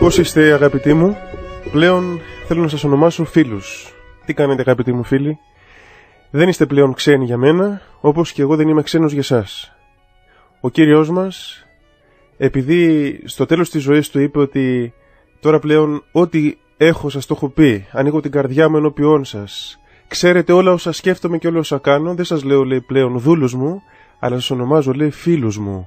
Πώς είστε, αγαπητοί μου? Πλέον θέλω να σας ονομάσω φίλους. Τι κάνετε, αγαπητοί μου φίλοι? Δεν είστε πλέον ξένοι για μένα, όπως και εγώ δεν είμαι ξένος για σας. Ο Κύριος μας, επειδή στο τέλος της ζωής του είπε ότι τώρα πλέον ό,τι έχω σας το έχω πει, ανοίγω την καρδιά μου ενώπιόν σας, ξέρετε όλα όσα σκέφτομαι και όλα όσα κάνω, δεν σας λέω, λέει, πλέον δούλους μου, αλλά σας ονομάζω, λέει, φίλους μου.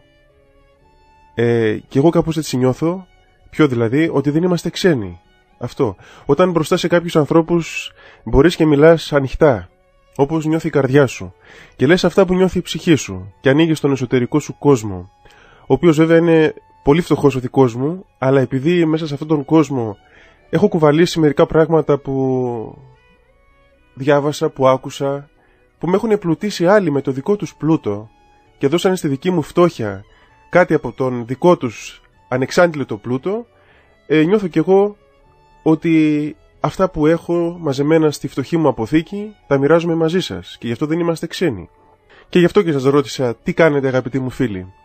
Και εγώ κάπως έτσι νιώθω. Ποιο δηλαδή? Ότι δεν είμαστε ξένοι. Αυτό. Όταν μπροστά σε κάποιους ανθρώπους μπορείς και μιλάς ανοιχτά, όπως νιώθει η καρδιά σου, και λες αυτά που νιώθει η ψυχή σου, και ανοίγεις τον εσωτερικό σου κόσμο, ο οποίος βέβαια είναι πολύ φτωχός ο δικός μου, αλλά επειδή μέσα σε αυτόν τον κόσμο έχω κουβαλήσει μερικά πράγματα που διάβασα, που άκουσα, που με έχουν επλουτίσει άλλοι με το δικό τους πλούτο και δώσανε στη δική μου φτώχεια κάτι από τον δικό τους ανεξάντλητο πλούτο, νιώθω κι εγώ ότι αυτά που έχω μαζεμένα στη φτωχή μου αποθήκη τα μοιράζομαι μαζί σας, και γι' αυτό δεν είμαστε ξένοι. Και γι' αυτό και σας ρώτησα, τι κάνετε, αγαπητοί μου φίλοι?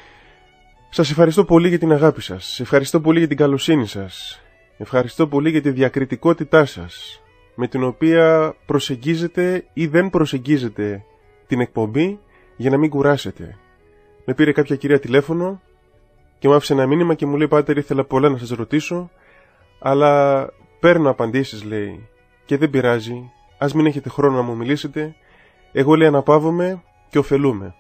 Σας ευχαριστώ πολύ για την αγάπη σας, ευχαριστώ πολύ για την καλοσύνη σας, ευχαριστώ πολύ για τη διακριτικότητά σας, με την οποία προσεγγίζετε ή δεν προσεγγίζετε την εκπομπή για να μην κουράσετε. Με πήρε κάποια κυρία τηλέφωνο και μου άφησε ένα μήνυμα και μου λέει, Πάτερ, ήθελα πολλά να σας ρωτήσω, αλλά παίρνω απαντήσεις, λέει, και δεν πειράζει, ας μην έχετε χρόνο να μου μιλήσετε, εγώ, λέει, αναπαύομαι και ωφελούμε.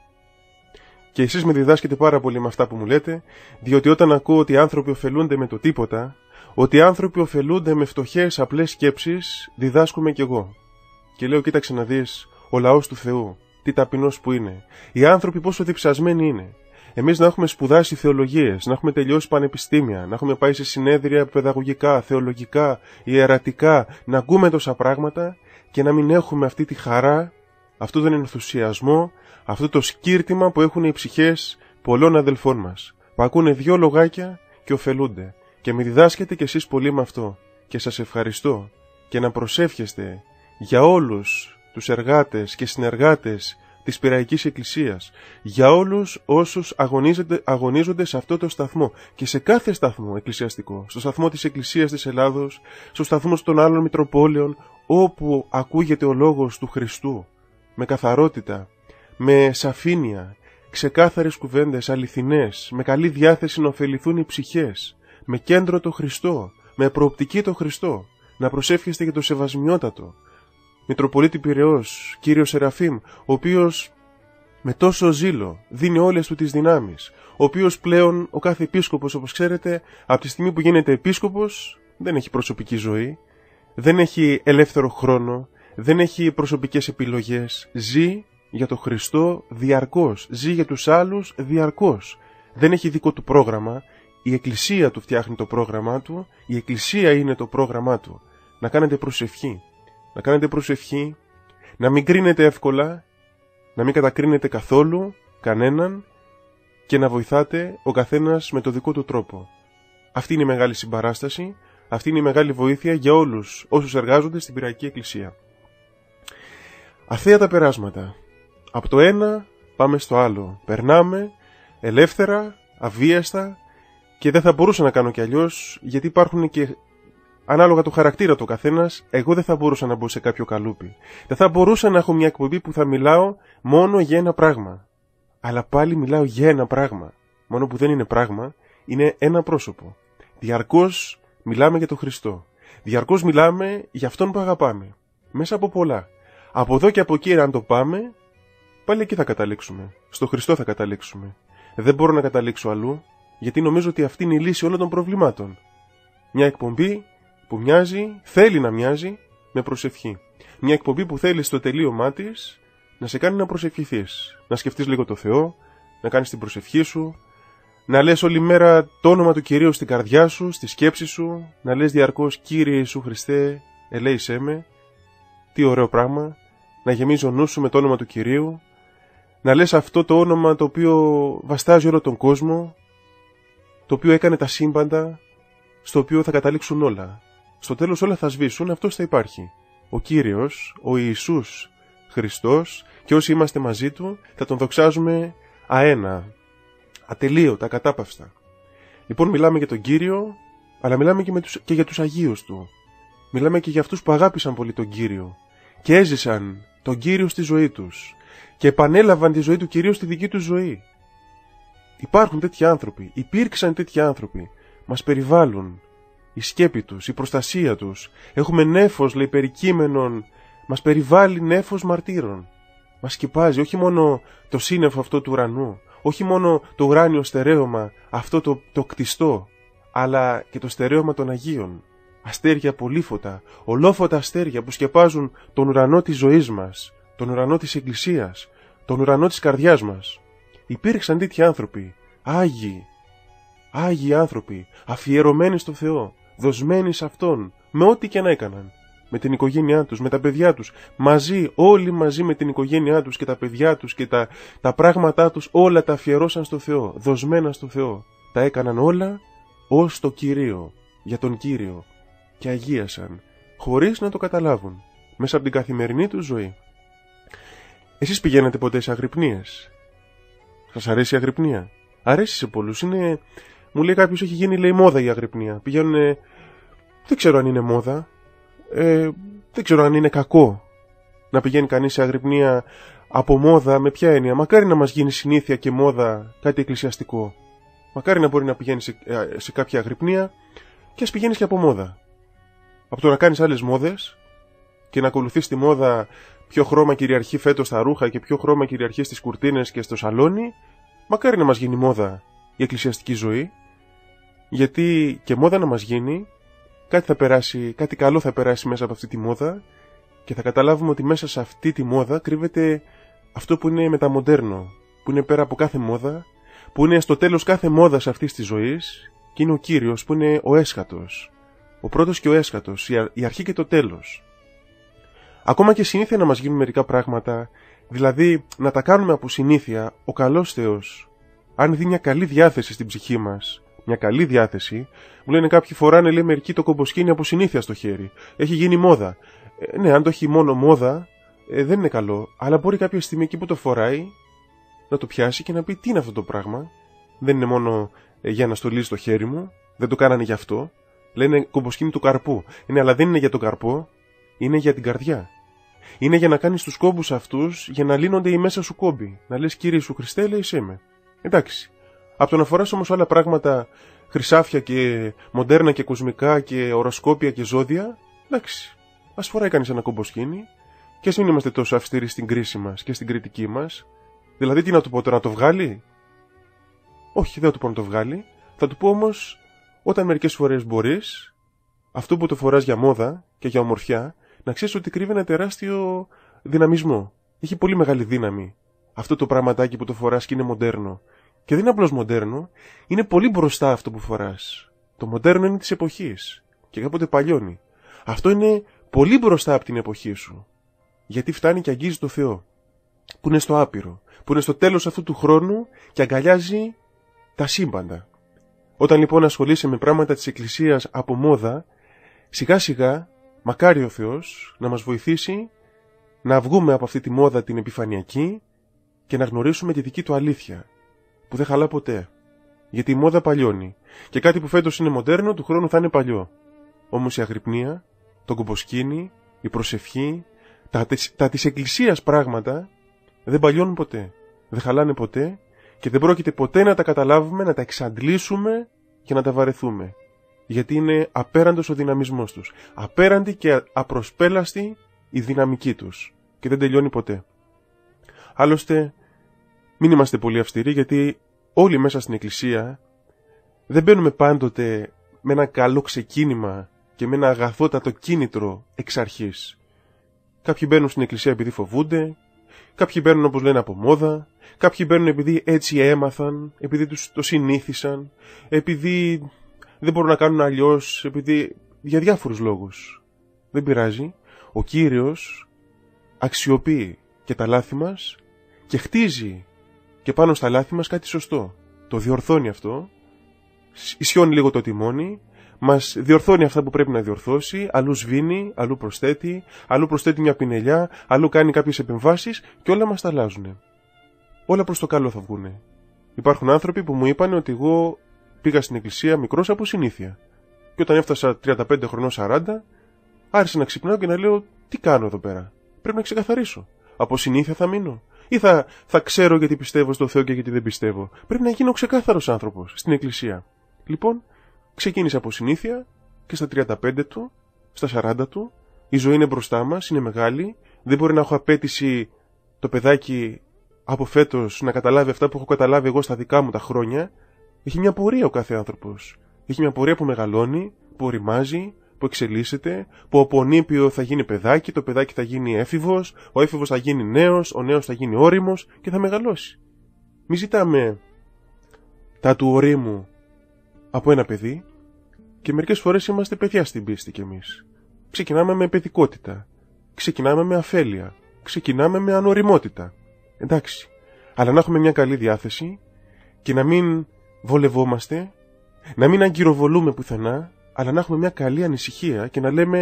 Και εσείς με διδάσκετε πάρα πολύ με αυτά που μου λέτε, διότι όταν ακούω ότι οι άνθρωποι ωφελούνται με το τίποτα, ότι οι άνθρωποι ωφελούνται με φτωχές απλές σκέψεις, διδάσκομαι κι εγώ. Και λέω, κοίταξε να δεις, ο λαός του Θεού, τι ταπεινός που είναι, οι άνθρωποι πόσο διψασμένοι είναι. Εμείς να έχουμε σπουδάσει θεολογίες, να έχουμε τελειώσει πανεπιστήμια, να έχουμε πάει σε συνέδρια παιδαγωγικά, θεολογικά, ιερατικά, να ακούμε τόσα πράγματα και να μην έχουμε αυτή τη χαρά, αυτόν τον ενθουσιασμό, αυτό το σκύρτημα που έχουν οι ψυχές πολλών αδελφών μας, που ακούνε 2 λογάκια και ωφελούνται. Και με διδάσκετε κι εσείς πολύ με αυτό. Και σας ευχαριστώ. Και να προσεύχεστε για όλους τους εργάτες και συνεργάτες της Πειραϊκής Εκκλησίας, για όλους όσους αγωνίζονται σε αυτό το σταθμό και σε κάθε σταθμό εκκλησιαστικό, στο σταθμό της Εκκλησίας της Ελλάδος, στο σταθμό των άλλων Μητροπόλεων, όπου ακούγεται ο λόγος του Χριστού με καθαρότητα, με σαφήνεια, ξεκάθαρες κουβέντες, αληθινές, με καλή διάθεση να ωφεληθούν οι ψυχές, με κέντρο το Χριστό, με προοπτική το Χριστό, να προσεύχεστε για το Σεβασμιότατο Μητροπολίτη Πειραιώς, κύριο Σεραφείμ, ο οποίος με τόσο ζήλο δίνει όλες του τις δυνάμεις, ο οποίος πλέον ο κάθε επίσκοπος, όπως ξέρετε, από τη στιγμή που γίνεται επίσκοπος, δεν έχει προσωπική ζωή, δεν έχει ελεύθερο χρόνο, δεν έχει προσωπικές επιλογές, ζει για το Χριστό διαρκώς, ζει για τους άλλους διαρκώς, δεν έχει δικό του πρόγραμμα, η Εκκλησία του φτιάχνει το πρόγραμμά του, η Εκκλησία είναι το πρόγραμμά του. Να κάνετε προσευχή. Να κάνετε προσευχή, να μην κρίνετε εύκολα, να μην κατακρίνετε καθόλου κανέναν και να βοηθάτε ο καθένας με το δικό του τρόπο. Αυτή είναι η μεγάλη συμπαράσταση, αυτή είναι η μεγάλη βοήθεια για όλους όσους εργάζονται στην Πειραϊκή Εκκλησία. Αθέα τα περάσματα. Από το ένα πάμε στο άλλο. Περνάμε ελεύθερα, αβίαστα, και δεν θα μπορούσα να κάνω κι αλλιώς, γιατί υπάρχουν και ανάλογα το χαρακτήρα του καθένας, εγώ δεν θα μπορούσα να μπω σε κάποιο καλούπι. Δεν θα μπορούσα να έχω μια εκπομπή που θα μιλάω μόνο για ένα πράγμα. Αλλά πάλι μιλάω για ένα πράγμα. Μόνο που δεν είναι πράγμα, είναι ένα πρόσωπο. Διαρκώς μιλάμε για τον Χριστό. Διαρκώς μιλάμε για αυτόν που αγαπάμε. Μέσα από πολλά. Από εδώ και από εκεί, αν το πάμε, πάλι εκεί θα καταλήξουμε. Στο Χριστό θα καταλήξουμε. Δεν μπορώ να καταλήξω αλλού, γιατί νομίζω ότι αυτή είναι η λύση όλων των προβλημάτων. Μια εκπομπή που μοιάζει, θέλει να μοιάζει με προσευχή. Μια εκπομπή που θέλει στο τελείωμά της να σε κάνει να προσευχηθείς. Να σκεφτείς λίγο το Θεό, να κάνεις την προσευχή σου, να λες όλη μέρα το όνομα του Κυρίου στην καρδιά σου, στη σκέψη σου, να λες διαρκώς Κύριε Ιησού Χριστέ, ελέησέ με. Τι ωραίο πράγμα, να γεμίζει ο νους σου με το όνομα του Κυρίου, να λες αυτό το όνομα το οποίο βαστάζει όλο τον κόσμο, το οποίο έκανε τα σύμπαντα, στο οποίο θα καταλήξουν όλα. Στο τέλος όλα θα σβήσουν, αυτός θα υπάρχει. Ο Κύριος, ο Ιησούς Χριστός, και όσοι είμαστε μαζί Του θα Τον δοξάζουμε αένα, ατελείωτα, ακατάπαυστα. Λοιπόν, μιλάμε για τον Κύριο, αλλά μιλάμε και για τους Αγίους Του. Μιλάμε και για αυτούς που αγάπησαν πολύ τον Κύριο και έζησαν τον Κύριο στη ζωή τους και επανέλαβαν τη ζωή του Κυρίου στη δική τους ζωή. Υπάρχουν τέτοιοι άνθρωποι, υπήρξαν τέτοιοι άνθρωποι, μας περιβάλλουν, η σκέπη τους, η προστασία τους. Έχουμε νέφος, λέει, περικείμενον, μας περιβάλλει νέφος μαρτύρων. Μας σκεπάζει όχι μόνο το σύννεφο αυτό του ουρανού, όχι μόνο το ουράνιο στερέωμα, αυτό το κτιστό, αλλά και το στερέωμα των Αγίων. Αστέρια πολύφωτα, ολόφωτα αστέρια που σκεπάζουν τον ουρανό της ζωής μας, τον ουρανό της Εκκλησίας, τον ουρανό της καρδιάς μας. Υπήρξαν τέτοιοι άνθρωποι, Άγιοι άνθρωποι, αφιερωμένοι στο Θεό, δοσμένοι σε Αυτόν, με ό,τι και να έκαναν. Με την οικογένειά τους, με τα παιδιά τους, όλοι μαζί με την οικογένειά τους και τα παιδιά τους και τα πράγματά τους, όλα τα αφιερώσαν στο Θεό, δοσμένα στο Θεό. Τα έκαναν όλα ως το Κυρίο, για τον Κύριο, και αγίασαν, χωρίς να το καταλάβουν, μέσα από την καθημερινή τους ζωή. Εσείς πηγαίνετε ποτέ σε αγρυπνίες? Σας αρέσει η αγρυπνία? Αρέσει σε πολλούς. Μου λέει κάποιος, έχει γίνει, λέει, μόδα η αγρυπνία. Πηγαίνουν, δεν ξέρω αν είναι μόδα, δεν ξέρω αν είναι κακό να πηγαίνει κανείς σε αγρυπνία από μόδα. Με ποια έννοια? Μακάρι να μας γίνει συνήθεια και μόδα κάτι εκκλησιαστικό. Μακάρι να μπορεί να πηγαίνει σε κάποια αγρυπνία και ας πηγαίνεις και από μόδα. Από το να κάνεις άλλες μόδες και να ακολουθείς τη μόδα, ποιο χρώμα κυριαρχεί φέτος στα ρούχα και ποιο χρώμα κυριαρχεί στις κουρτίνες και στο σαλόνι, μακάρι να μας γίνει μόδα η εκκλησιαστική ζωή, γιατί και μόδα να μας γίνει, κάτι καλό θα περάσει μέσα από αυτή τη μόδα και θα καταλάβουμε ότι μέσα σε αυτή τη μόδα κρύβεται αυτό που είναι μεταμοντέρνο, που είναι πέρα από κάθε μόδα, που είναι στο τέλος κάθε μόδας αυτής της ζωής και είναι ο Κύριος, που είναι ο έσχατος, ο πρώτος και ο έσχατος, η αρχή και το τέλος. Ακόμα και συνήθεια να μας γίνουν μερικά πράγματα, δηλαδή να τα κάνουμε από συνήθεια, ο καλός Θεός, αν δει μια καλή διάθεση στην ψυχή μας, μια καλή διάθεση, μου λένε κάποιοι φοράνε, λέει, μερικοί το κομποσκίνι από συνήθεια στο χέρι. Έχει γίνει μόδα. Ναι, αν το έχει μόνο μόδα, δεν είναι καλό, αλλά μπορεί κάποια στιγμή εκεί που το φοράει να το πιάσει και να πει, τι είναι αυτό το πράγμα? Δεν είναι μόνο για να στολίζει το χέρι μου, δεν το κάνανε γι' αυτό. Λένε κομποσκίνι του καρπού. Ναι, αλλά δεν είναι για τον καρπό, είναι για την καρδιά. Είναι για να κάνεις τους κόμπους αυτούς, για να λύνονται οι μέσα σου κόμποι. Να λες, Κύριε Ιησού Χριστέ, λέει, είσαι με. Εντάξει. Από το να φοράς όμως άλλα πράγματα, χρυσάφια και μοντέρνα και κοσμικά και οροσκόπια και ζώδια, εντάξει. Ας φοράει κανείς ένα κομποσκίνι και ας μην είμαστε τόσο αυστηροί στην κρίση μας και στην κριτική μας. Δηλαδή, τι να του πω τώρα, να το βγάλει? Όχι, δεν θα του πω να το βγάλει. Θα του πω όμως, όταν μερικές φορές μπορείς, αυτό που το φοράς για μόδα και για ομορφιά, να ξέρεις ότι κρύβει ένα τεράστιο δυναμισμό. Έχει πολύ μεγάλη δύναμη αυτό το πραγματάκι που το φοράς και είναι μοντέρνο. Και δεν είναι απλώς μοντέρνο, είναι πολύ μπροστά αυτό που φοράς. Το μοντέρνο είναι της εποχής και κάποτε παλιώνει. Αυτό είναι πολύ μπροστά από την εποχή σου. Γιατί φτάνει και αγγίζει το Θεό, που είναι στο άπειρο, που είναι στο τέλος αυτού του χρόνου και αγκαλιάζει τα σύμπαντα. Όταν λοιπόν ασχολείσαι με πράγματα της Εκκλησίας από μόδα, σιγά σιγά, μακάρι ο Θεός να μας βοηθήσει να βγούμε από αυτή τη μόδα την επιφανειακή και να γνωρίσουμε τη δική του αλήθεια, που δεν χαλά ποτέ. Γιατί η μόδα παλιώνει και κάτι που φέτος είναι μοντέρνο, του χρόνου θα είναι παλιό. Όμως η αγρυπνία, το κομποσκίνι, η προσευχή, τα της Εκκλησίας πράγματα δεν παλιώνουν ποτέ, δεν χαλάνε ποτέ και δεν πρόκειται ποτέ να τα καταλάβουμε, να τα εξαντλήσουμε και να τα βαρεθούμε. Γιατί είναι απέραντος ο δυναμισμός τους, απέραντη και απροσπέλαστη η δυναμική τους και δεν τελειώνει ποτέ. Άλλωστε, μην είμαστε πολύ αυστηροί, γιατί όλοι μέσα στην Εκκλησία δεν μπαίνουμε πάντοτε με ένα καλό ξεκίνημα και με ένα αγαθότατο κίνητρο εξ αρχής. Κάποιοι μπαίνουν στην Εκκλησία επειδή φοβούνται, κάποιοι μπαίνουν όπως λένε από μόδα, κάποιοι μπαίνουν επειδή έτσι έμαθαν, επειδή τους το συνήθισαν, επειδή δεν μπορούν να κάνουν αλλιώς, επειδή για διάφορους λόγους. Δεν πειράζει, ο Κύριος αξιοποιεί και τα λάθη μας και χτίζει και πάνω στα λάθη μας κάτι σωστό. Το διορθώνει αυτό, ισιώνει λίγο το τιμόνι, μας διορθώνει αυτά που πρέπει να διορθώσει, αλλού σβήνει, αλλού προσθέτει μια πινελιά, αλλού κάνει κάποιες επεμβάσεις και όλα μας τα αλλάζουν. Όλα προς το καλό θα βγουνε. Υπάρχουν άνθρωποι που μου είπαν ότι εγώ πήγα στην Εκκλησία μικρός από συνήθεια Και όταν έφτασα 35 χρονών 40, άρχισα να ξυπνάω και να λέω τι κάνω εδώ πέρα. Πρέπει να ξεκαθαρίσω. Από συνήθεια θα μείνω. Ή θα ξέρω γιατί πιστεύω στο Θεό και γιατί δεν πιστεύω. Πρέπει να γίνω ξεκάθαρος άνθρωπος στην Εκκλησία. Λοιπόν, ξεκίνησα από συνήθεια και στα 35 του, στα 40 του, η ζωή είναι μπροστά μας, είναι μεγάλη. Δεν μπορεί να έχω απέτηση το παιδάκι από φέτος να καταλάβει αυτά που έχω καταλάβει εγώ στα δικά μου τα χρόνια. Έχει μια πορεία ο κάθε άνθρωπος. Έχει μια πορεία που μεγαλώνει, που οριμάζει, που εξελίσσεται, που από νήπιο θα γίνει παιδάκι, το παιδάκι θα γίνει έφηβος, ο έφηβος θα γίνει νέος, ο νέος θα γίνει όριμος και θα μεγαλώσει. Μη ζητάμε τα του ορίμου από ένα παιδί και μερικές φορές είμαστε παιδιά στην πίστη κι εμείς. Ξεκινάμε με παιδικότητα, ξεκινάμε με αφέλεια, ξεκινάμε με ανοριμότητα. Εντάξει, αλλά να έχουμε μια καλή διάθεση και να μην βολευόμαστε, να μην αγκυροβολούμε πουθενά, αλλά να έχουμε μια καλή ανησυχία και να λέμε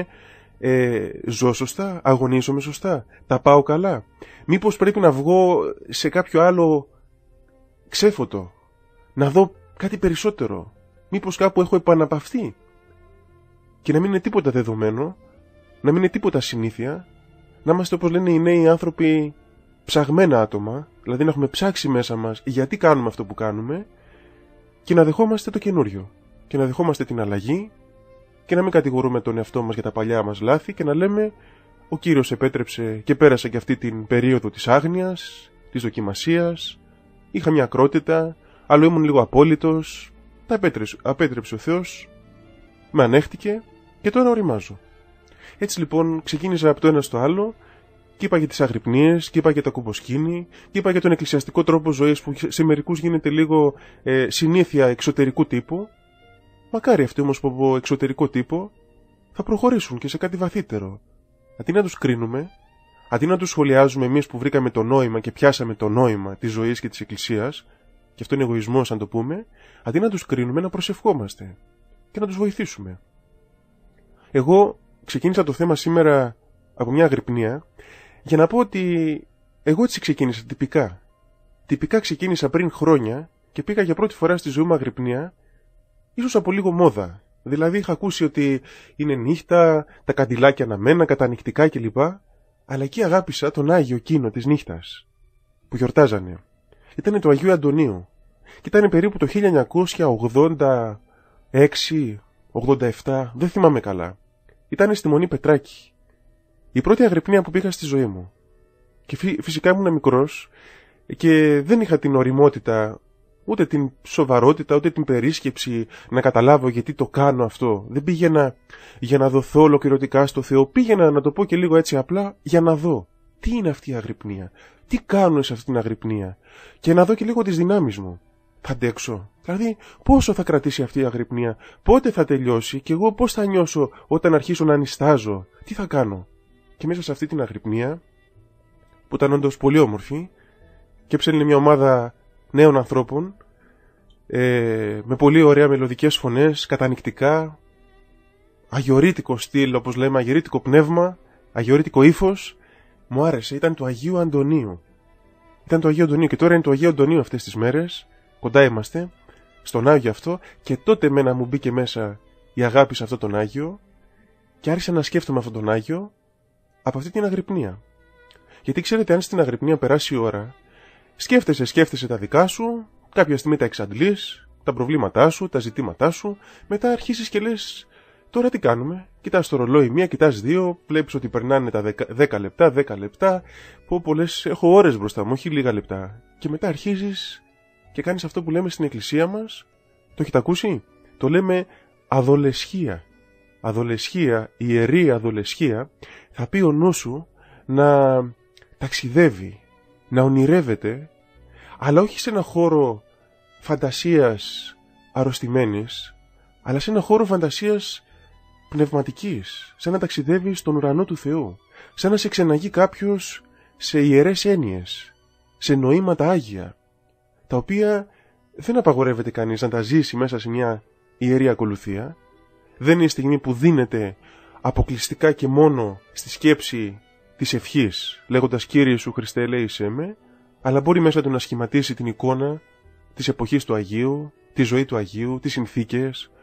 ζω σωστά, αγωνίζομαι σωστά, τα πάω καλά. Μήπως πρέπει να βγω σε κάποιο άλλο ξέφωτο, να δω κάτι περισσότερο. Μήπως κάπου έχω επαναπαυθεί. Και να μην είναι τίποτα δεδομένο, να μην είναι τίποτα συνήθεια, να είμαστε όπως λένε οι νέοι άνθρωποι ψαγμένα άτομα, δηλαδή να έχουμε ψάξει μέσα μας γιατί κάνουμε αυτό που κάνουμε και να δεχόμαστε το καινούριο και να δεχόμαστε την αλλαγή και να μην κατηγορούμε τον εαυτό μας για τα παλιά μας λάθη και να λέμε ο Κύριος επέτρεψε και πέρασε και αυτή την περίοδο της άγνοιας, της δοκιμασίας, είχα μια ακρότητα, άλλο ήμουν λίγο απόλυτος, τα απέτρεψε ο Θεός, με ανέχτηκε και τώρα οριμάζω. Έτσι λοιπόν ξεκίνησα από το ένα στο άλλο και είπα για τις αγρυπνίες, και είπα για τα κουμποσκήνη, και είπα για τον εκκλησιαστικό τρόπο ζωής που σε μερικούς γίνεται λίγο συνήθεια εξωτερικού τύπου. Μακάρι αυτοί όμως που από εξωτερικό τύπο θα προχωρήσουν και σε κάτι βαθύτερο. Αντί να τους κρίνουμε, αντί να τους σχολιάζουμε εμείς που βρήκαμε το νόημα και πιάσαμε το νόημα της ζωής και της Εκκλησίας, και αυτό είναι εγωισμός αν το πούμε, αντί να τους κρίνουμε να προσευχόμαστε και να τους βοηθήσουμε. Εγώ ξεκίνησα το θέμα σήμερα από μια αγρυπνία για να πω ότι εγώ έτσι ξεκίνησα τυπικά. Τυπικά ξεκίνησα πριν χρόνια και πήγα για πρώτη φορά στη ζωή μου αγρυπνία, ίσως από λίγο μόδα. Δηλαδή είχα ακούσει ότι είναι νύχτα, τα καντιλάκια αναμένα, κατανυκτικά κλπ. Αλλά εκεί αγάπησα τον Άγιο Κίνο της νύχτας που γιορτάζανε. Ήταν του Αγίου Αντωνίου και ήταν περίπου το 1986-87, δεν θυμάμαι καλά. Ήταν στη Μονή Πετράκη. Η πρώτη αγρυπνία που πήγα στη ζωή μου. Και φυσικά ήμουν μικρός και δεν είχα την ωριμότητα, ούτε την σοβαρότητα, ούτε την περίσκεψη να καταλάβω γιατί το κάνω αυτό. Δεν πήγαινα για να δοθώ ολοκληρωτικά στο Θεό. Πήγαινα, να το πω και λίγο έτσι απλά, για να δω τι είναι αυτή η αγρυπνία. Τι κάνω σε αυτή την αγρυπνία. Και να δω και λίγο τις δυνάμεις μου. Θα αντέξω. Δηλαδή, πόσο θα κρατήσει αυτή η αγρυπνία. Πότε θα τελειώσει και εγώ πώς θα νιώσω όταν αρχίσω να νηστάζω. Τι θα κάνω. Και μέσα σε αυτή την αγρυπνία, που ήταν όντως πολύ όμορφη, και έψελνε μια ομάδα νέων ανθρώπων, με πολύ ωραία μελωδικές φωνές, κατανυκτικά, αγιορείτικο στυλ, όπως λέμε, αγιορείτικο πνεύμα, αγιορείτικο ύφος, μου άρεσε, ήταν του Αγίου Αντωνίου. Ήταν το Αγίου Αντωνίου και τώρα είναι το Αγίου Αντωνίου αυτές τις μέρες, κοντά είμαστε, στον Άγιο αυτό, και τότε μένα μου μπήκε μέσα η αγάπη σε αυτόν τον Άγιο και άρχισα να σκέφτομαι αυτόν τον Άγιο από αυτή την αγρυπνία. Γιατί ξέρετε, αν στην αγρυπνία περάσει η ώρα, σκέφτεσαι τα δικά σου, κάποια στιγμή τα εξαντλείς, τα προβλήματά σου, τα ζητήματά σου, μετά αρχίσεις και λες, τώρα τι κάνουμε. Κοιτάς το ρολόι, μία, κοιτάς δύο, βλέπεις ότι περνάνε τα 10 λεπτά, που πολλές έχω ώρες μπροστά μου, όχι λίγα λεπτά. Και μετά αρχίζεις και κάνεις αυτό που λέμε στην εκκλησία μας, το έχετε ακούσει? Το λέμε αδολεσχία. Αδολεσχία, ιερή αδολεσχία, θα πει ο νους σου να ταξιδεύει, να ονειρεύεται, αλλά όχι σε ένα χώρο φαντασίας αρρωστημένης, αλλά σε ένα χώρο φαντασίας πνευματικής, σαν να ταξιδεύει στον ουρανό του Θεού, σαν να σε ξεναγεί κάποιος σε ιερές έννοιες, σε νοήματα άγια, τα οποία δεν απαγορεύεται κανείς να τα ζήσει μέσα σε μια ιερή ακολουθία. Δεν είναι η στιγμή που δίνεται αποκλειστικά και μόνο στη σκέψη της ευχής, λέγοντας «Κύριε Ιησού Χριστέ, ελέησέ με», αλλά μπορεί μέσα του να σχηματίσει την εικόνα της εποχής του Αγίου, τη ζωή του Αγίου, τις συνθήκες,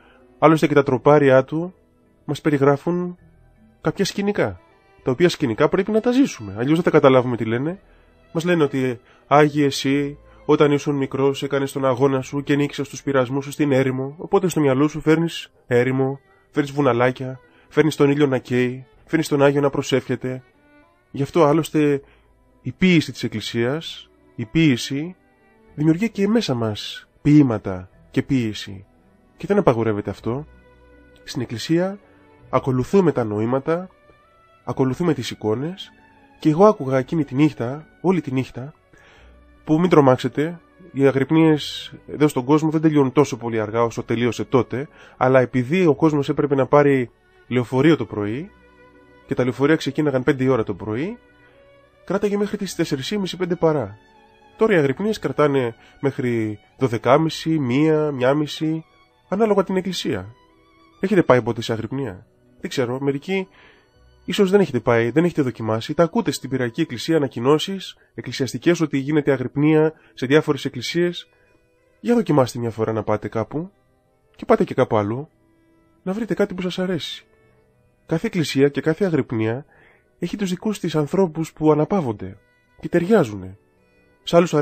Άλλωστε και τα τροπάρια του μας περιγράφουν κάποια σκηνικά, τα οποία σκηνικά πρέπει να τα ζήσουμε. Αλλιώς δεν θα καταλάβουμε τι λένε. Μας λένε ότι Άγιε εσύ, όταν ήσουν μικρός, έκανες τον αγώνα σου και νίκησες τους πειρασμούς σου στην έρημο. Οπότε στο μυαλό σου φέρνεις έρημο, φέρνεις βουναλάκια, φέρνεις τον ήλιο να καίει, φέρνεις τον Άγιο να προσεύχεται. Γι' αυτό άλλωστε η ποίηση της Εκκλησίας, η ποίηση, δημιουργεί και μέσα μας ποίηματα και ποίηση. Και δεν απαγορεύεται αυτό. Στην Εκκλησία ακολουθούμε τα νοήματα, ακολουθούμε τις εικόνες και εγώ άκουγα εκείνη τη νύχτα, όλη τη νύχτα, που μην τρομάξετε, οι αγρυπνίες εδώ στον κόσμο δεν τελειώνουν τόσο πολύ αργά όσο τελείωσε τότε, αλλά επειδή ο κόσμος έπρεπε να πάρει λεωφορείο το πρωί και τα λεωφορεία ξεκίναγαν 5 η ώρα το πρωί, κράταγε μέχρι τις 4:30-5 παρά. Τώρα οι αγρυπνίες κρατάνε μέχρι 12:30, 1, 1:30, ανάλογα την εκκλησία. Έχετε πάει ποτέ σε αγρυπνία? Δεν ξέρω, μερικοί ίσως δεν έχετε πάει, δεν έχετε δοκιμάσει. Τα ακούτε στην Πειραϊκή Εκκλησία ανακοινώσεις εκκλησιαστικές ότι γίνεται αγρυπνία σε διάφορες εκκλησίες. Για δοκιμάστε μια φορά να πάτε κάπου και πάτε και κάπου αλλού, να βρείτε κάτι που σας αρέσει. Κάθε εκκλησία και κάθε αγρυπνία έχει τους δικούς της ανθρώπους που αναπαύονται και ταιριάζουν. Σ' άλλους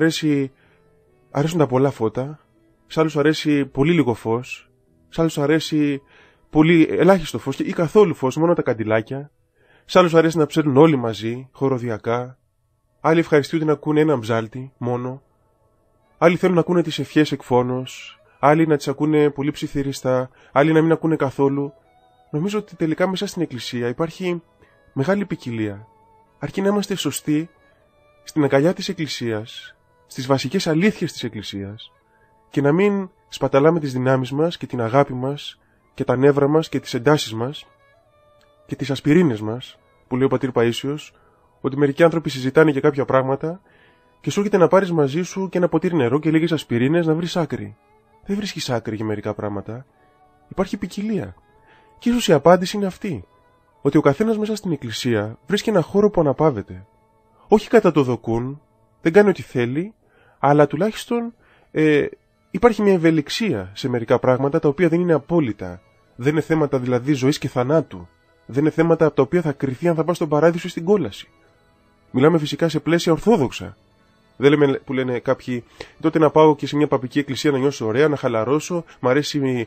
αρέσουν τα πολλά φώτα, σ' άλλους αρέσει πολύ λίγο φως, σ' άλλους αρέσει πολύ ελάχιστο φως ή καθόλου φως, μόνο τα καντιλάκια. Σ' άλλους αρέσει να ψέρνουν όλοι μαζί, χοροδιακά. Άλλοι ευχαριστούνται να ακούνε έναν ψάλτη μόνο. Άλλοι θέλουν να ακούνε τις ευχές εκφώνως. Άλλοι να τις ακούνε πολύ ψιθυριστά. Άλλοι να μην ακούνε καθόλου. Νομίζω ότι τελικά μέσα στην Εκκλησία υπάρχει μεγάλη ποικιλία. Αρκεί να είμαστε σωστοί στην αγκαλιά της Εκκλησίας, στις βασικές αλήθειες της Εκκλησίας και να μην σπαταλάμε τις δυνάμεις μας και την αγάπη μας και τα νεύρα μας και τις εντάσεις μας και τις ασπιρίνες μας, που λέει ο πατήρ Παΐσιος, ότι μερικοί άνθρωποι συζητάνε για κάποια πράγματα και σου έρχεται να πάρεις μαζί σου και ένα ποτήρι νερό και λίγες ασπιρίνες να βρεις άκρη. Δεν βρίσκεις άκρη για μερικά πράγματα. Υπάρχει ποικιλία. Και ίσως η απάντηση είναι αυτή, ότι ο καθένας μέσα στην Εκκλησία βρίσκει ένα χώρο που αναπαύεται. Όχι κατά το δοκούν, δεν κάνει ό,τι θέλει, αλλά τουλάχιστον υπάρχει μια ευελιξία σε μερικά πράγματα τα οποία δεν είναι απόλυτα. Δεν είναι θέματα δηλαδή ζωής και θανάτου. Δεν είναι θέματα από τα οποία θα κριθεί αν θα πας στον παράδεισο ή στην κόλαση. Μιλάμε φυσικά σε πλαίσια ορθόδοξα. Δεν λέμε που λένε κάποιοι, τότε να πάω και σε μια παπική εκκλησία να νιώσω ωραία, να χαλαρώσω, μ' αρέσει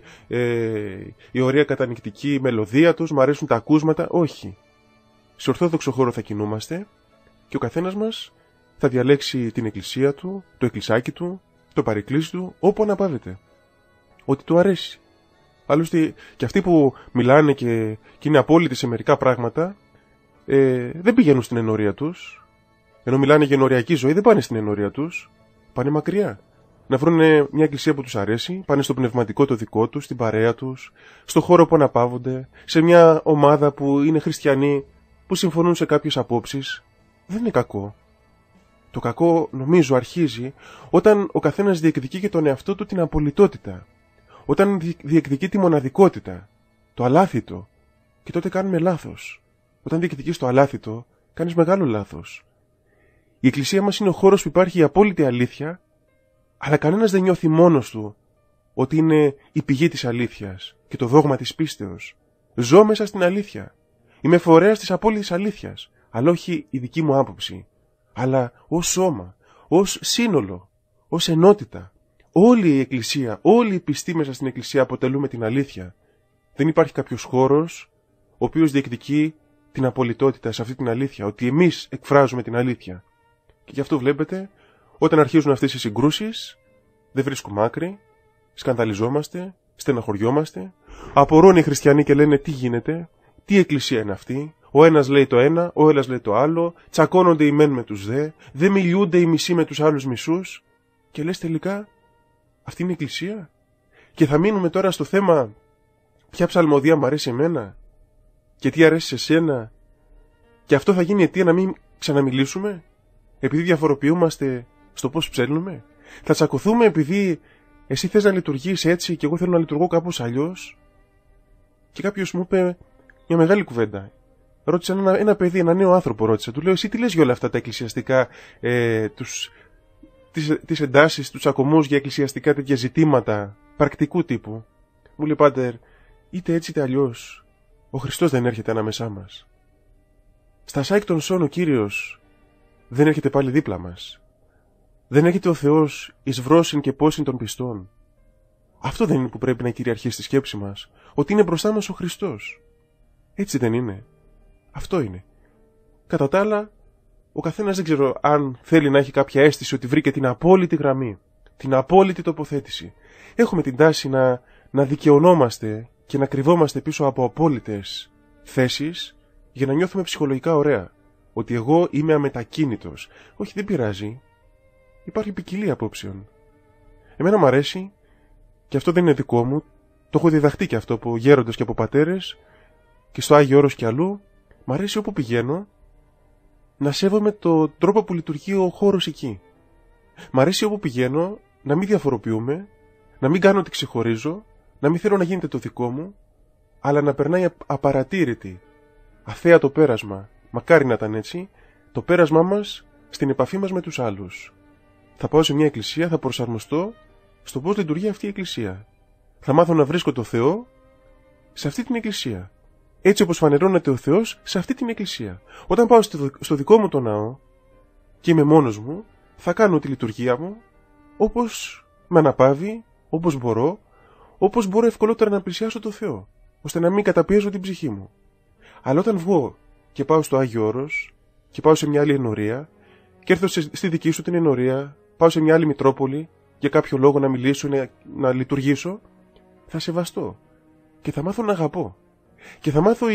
η ωραία κατανυκτική μελωδία τους, μ' αρέσουν τα ακούσματα. Όχι. Σε ορθόδοξο χώρο θα κινούμαστε και ο καθένας μας θα διαλέξει την εκκλησία του, το εκκλησάκι του, το παρεκκλήσι του, όπου αναπαύεται. Ό,τι του αρέσει. Άλλωστε και αυτοί που μιλάνε και είναι απόλυτοι σε μερικά πράγματα, δεν πηγαίνουν στην ενορία τους. Ενώ μιλάνε για ενοριακή ζωή, δεν πάνε στην ενορία τους. Πάνε μακριά. Να βρουν μια εκκλησία που τους αρέσει, πάνε στο πνευματικό το δικό τους, στην παρέα τους, στο χώρο που αναπαύονται, σε μια ομάδα που είναι χριστιανοί, που συμφωνούν σε κάποιες απόψεις. Δεν είναι κακό. Το κακό, νομίζω, αρχίζει όταν ο καθένας διεκδικεί και τον εαυτό του την απολυτότητα. Όταν διεκδικεί τη μοναδικότητα, το αλάθητο. Και τότε κάνουμε λάθος. Όταν διεκδικείς το αλάθητο, κάνεις μεγάλο λάθος. Η εκκλησία μας είναι ο χώρος που υπάρχει η απόλυτη αλήθεια, αλλά κανένας δεν νιώθει μόνος του ότι είναι η πηγή της αλήθειας και το δόγμα της πίστεως. Ζω μέσα στην αλήθεια. Είμαι φορέας της απόλυτης αλήθειας, αλλά όχι η δική μου άποψη, αλλά ως σώμα, ως σύνολο, ως ενότητα. Όλη η εκκλησία, όλη η πιστή μέσα στην εκκλησία αποτελούμε την αλήθεια. Δεν υπάρχει κάποιος χώρος ο οποίος διεκδικεί την απολυτότητα σε αυτή την αλήθεια, ότι εμείς εκφράζουμε την αλήθεια. Και γι' αυτό βλέπετε, όταν αρχίζουν αυτές οι συγκρούσεις, δεν βρίσκουμε άκρη, σκανδαλιζόμαστε, στεναχωριόμαστε, απορούν οι χριστιανοί και λένε τι γίνεται, τι εκκλησία είναι αυτή, ο ένας λέει το ένα, ο ένας λέει το άλλο, τσακώνονται οι μεν με τους δε, δεν μιλούνται οι μισοί με τους άλλους μισούς, και λες τελικά, αυτή είναι η εκκλησία. Και θα μείνουμε τώρα στο θέμα ποια ψαλμοδία μου αρέσει εμένα και τι αρέσει σε σένα, και αυτό θα γίνει αιτία να μην ξαναμιλήσουμε, επειδή διαφοροποιούμαστε στο πώς ψέλνουμε. Θα τσακωθούμε επειδή εσύ θες να λειτουργείς έτσι και εγώ θέλω να λειτουργώ κάπως αλλιώς. Και κάποιος μου είπε μια μεγάλη κουβέντα. Ρώτησε ένα παιδί, ένα νέο άνθρωπο ρώτησε. Του λέω, εσύ τι λες για όλα αυτά τα εκκλησιαστικά, τις εντάσεις, τους τσακωμούς για εκκλησιαστικά τέτοια ζητήματα πρακτικού τύπου. Μου λέει, πάτερ, είτε έτσι είτε αλλιώς, ο Χριστός δεν έρχεται ανάμεσά μας. Στα σάικ των σών ο Κύριος δεν έρχεται πάλι δίπλα μας. Δεν έρχεται ο Θεός εις βρόσιν και πόσιν των πιστών. Αυτό δεν είναι που πρέπει να κυριαρχεί στη σκέψη μας, ότι είναι μπροστά μας ο Χριστός. Έτσι δεν είναι. Αυτό είναι. Κατά τα άλλα, ο καθένας δεν ξέρω αν θέλει να έχει κάποια αίσθηση ότι βρήκε την απόλυτη γραμμή, την απόλυτη τοποθέτηση. Έχουμε την τάση να δικαιωνόμαστε και να κρυβόμαστε πίσω από απόλυτες θέσεις για να νιώθουμε ψυχολογικά ωραία. Ότι εγώ είμαι αμετακίνητος. Όχι, δεν πειράζει. Υπάρχει ποικιλία απόψεων. Εμένα μου αρέσει, και αυτό δεν είναι δικό μου, το έχω διδαχτεί και αυτό από γέροντες και από πατέρες και στο Άγιο Όρος και αλλού. Μ' αρέσει όπου πηγαίνω να σέβομαι το τρόπο που λειτουργεί ο χώρος εκεί. Μ' αρέσει όπου πηγαίνω να μην διαφοροποιούμε, να μην κάνω ότι ξεχωρίζω, να μην θέλω να γίνεται το δικό μου, αλλά να περνάει απαρατήρητη, αθέα το πέρασμα, μακάρι να ήταν έτσι, το πέρασμά μας στην επαφή μας με τους άλλους. Θα πάω σε μια εκκλησία, θα προσαρμοστώ στο πώς λειτουργεί αυτή η εκκλησία. Θα μάθω να βρίσκω το Θεό σε αυτή την εκκλησία. Έτσι όπως φανερώνεται ο Θεός σε αυτή την εκκλησία. Όταν πάω στο δικό μου το ναό και είμαι μόνος μου, θα κάνω τη λειτουργία μου όπως με αναπαύει, όπως μπορώ ευκολότερα να πλησιάσω το Θεό, ώστε να μην καταπιέζω την ψυχή μου. Αλλά όταν βγω και πάω στο Άγιο Όρος και πάω σε μια άλλη ενορία και έρθω στη δική σου την ενορία, πάω σε μια άλλη Μητρόπολη για κάποιο λόγο να μιλήσω, να λειτουργήσω, θα σεβαστώ και θα μάθω να αγαπώ. Και θα μάθω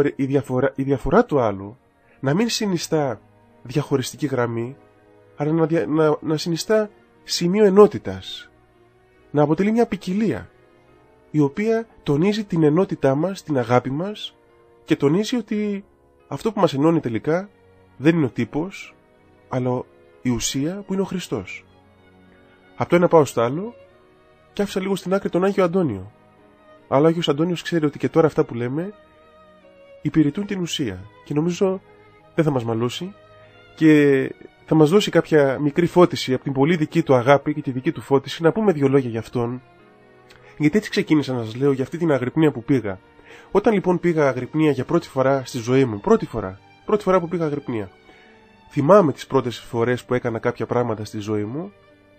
η διαφορά του άλλου να μην συνιστά διαχωριστική γραμμή, αλλά να συνιστά σημείο ενότητας. Να αποτελεί μια ποικιλία, η οποία τονίζει την ενότητά μας, την αγάπη μας και τονίζει ότι αυτό που μας ενώνει τελικά δεν είναι ο τύπος, αλλά η ουσία που είναι ο Χριστός. Από το ένα πάω στο άλλο και άφησα λίγο στην άκρη τον Άγιο Αντώνιο. Αλλά ο Άγιος Αντώνιος ξέρει ότι και τώρα αυτά που λέμε υπηρετούν την ουσία και νομίζω δεν θα μας μαλώσει και θα μας δώσει κάποια μικρή φώτιση από την πολύ δική του αγάπη και τη δική του φώτιση, να πούμε δύο λόγια για αυτόν. Γιατί έτσι ξεκίνησα να σας λέω για αυτή την αγρυπνία που πήγα. Όταν λοιπόν πήγα αγρυπνία για πρώτη φορά στη ζωή μου, πρώτη φορά που πήγα αγρυπνία, θυμάμαι τις πρώτες φορές που έκανα κάποια πράγματα στη ζωή μου,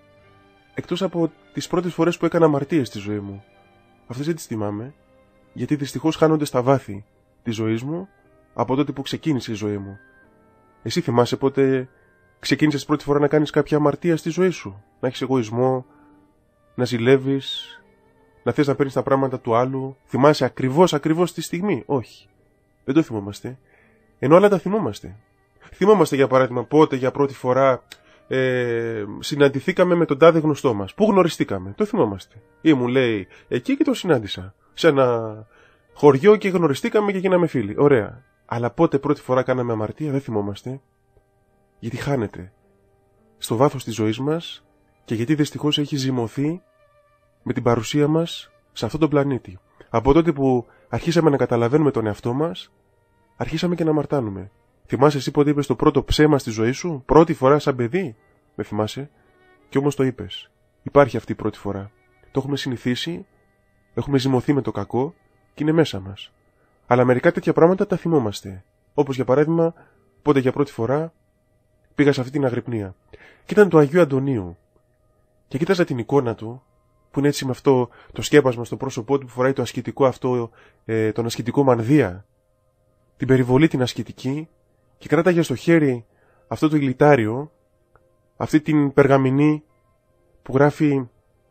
εκτός από τις πρώτες φορές που έκανα αμαρτίες στη ζωή μου. Αυτές δεν τις θυμάμαι, γιατί δυστυχώς χάνονται στα βάθη της ζωής μου από τότε που ξεκίνησε η ζωή μου. Εσύ θυμάσαι πότε ξεκίνησες πρώτη φορά να κάνεις κάποια αμαρτία στη ζωή σου? Να έχεις εγωισμό, να ζηλεύεις, να θες να παίρνεις τα πράγματα του άλλου? Θυμάσαι ακριβώς τη στιγμή? Όχι. Δεν το θυμόμαστε. Ενώ άλλα τα θυμόμαστε. Θυμόμαστε για παράδειγμα πότε για πρώτη φορά συναντηθήκαμε με τον τάδε γνωστό μας. Πού γνωριστήκαμε? Το θυμόμαστε. Ή μου λέει εκεί και το συνάντησα. Σε ένα χωριό και γνωριστήκαμε και γίναμε φίλοι. Ωραία. Αλλά πότε πρώτη φορά κάναμε αμαρτία δεν θυμόμαστε. Γιατί χάνεται στο βάθος της ζωής μας και γιατί δυστυχώς έχει ζυμωθεί με την παρουσία μας σε αυτόν τον πλανήτη. Από τότε που αρχίσαμε να καταλαβαίνουμε τον εαυτό μας, αρχίσαμε και να αμαρτάνουμε. Θυμάσαι εσύ πότε είπες το πρώτο ψέμα στη ζωή σου? Πρώτη φορά σαν παιδί? Με θυμάσαι? Και όμως το είπες. Υπάρχει αυτή η πρώτη φορά. Το έχουμε συνηθίσει, έχουμε ζυμωθεί με το κακό και είναι μέσα μας. Αλλά μερικά τέτοια πράγματα τα θυμόμαστε. Όπως για παράδειγμα, πότε για πρώτη φορά πήγα σε αυτή την αγρυπνία. Και ήταν του Αγίου Αντωνίου. Και κοίταζα την εικόνα του, που είναι έτσι με αυτό το σκέπασμα στο πρόσωπό του που φοράει το ασκητικό αυτό, τον ασκητικό μανδύα, την περιβολή την ασκητική, και κράταγε στο χέρι αυτό το ηλιτάριο, αυτή την περγαμηνή που γράφει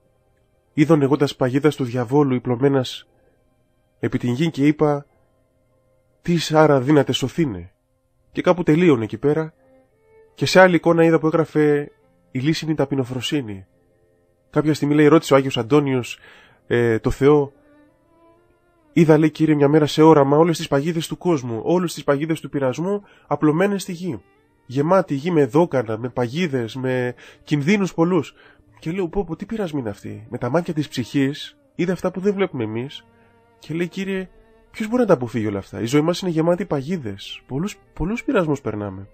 «Είδον εγώ τας παγίδας του διαβόλου υπλωμένας επί την γη και είπα τι άρα δύναται σωθήνε». Και κάπου τελείωνε εκεί πέρα και σε άλλη εικόνα είδα που έγραφε «Η λύση είναι η ταπεινοφροσύνη». Κάποια στιγμή λέει ρώτησε ο Άγιος Αντώνιος το Θεό, είδα λέει Κύριε μια μέρα σε όραμα όλες τις παγίδες του κόσμου, όλες τις παγίδες του πειρασμού απλωμένες στη γη. Γεμάτη γη με δόκανα, με παγίδες, με κινδύνους πολλούς. Και λέω πω τι πειρασμοί είναι αυτοί? Με τα μάτια της ψυχής είδα αυτά που δεν βλέπουμε εμείς και λέει Κύριε ποιος μπορεί να τα αποφύγει όλα αυτά? Η ζωή μας είναι γεμάτη παγίδες, πολλούς πειρασμούς περνάμε.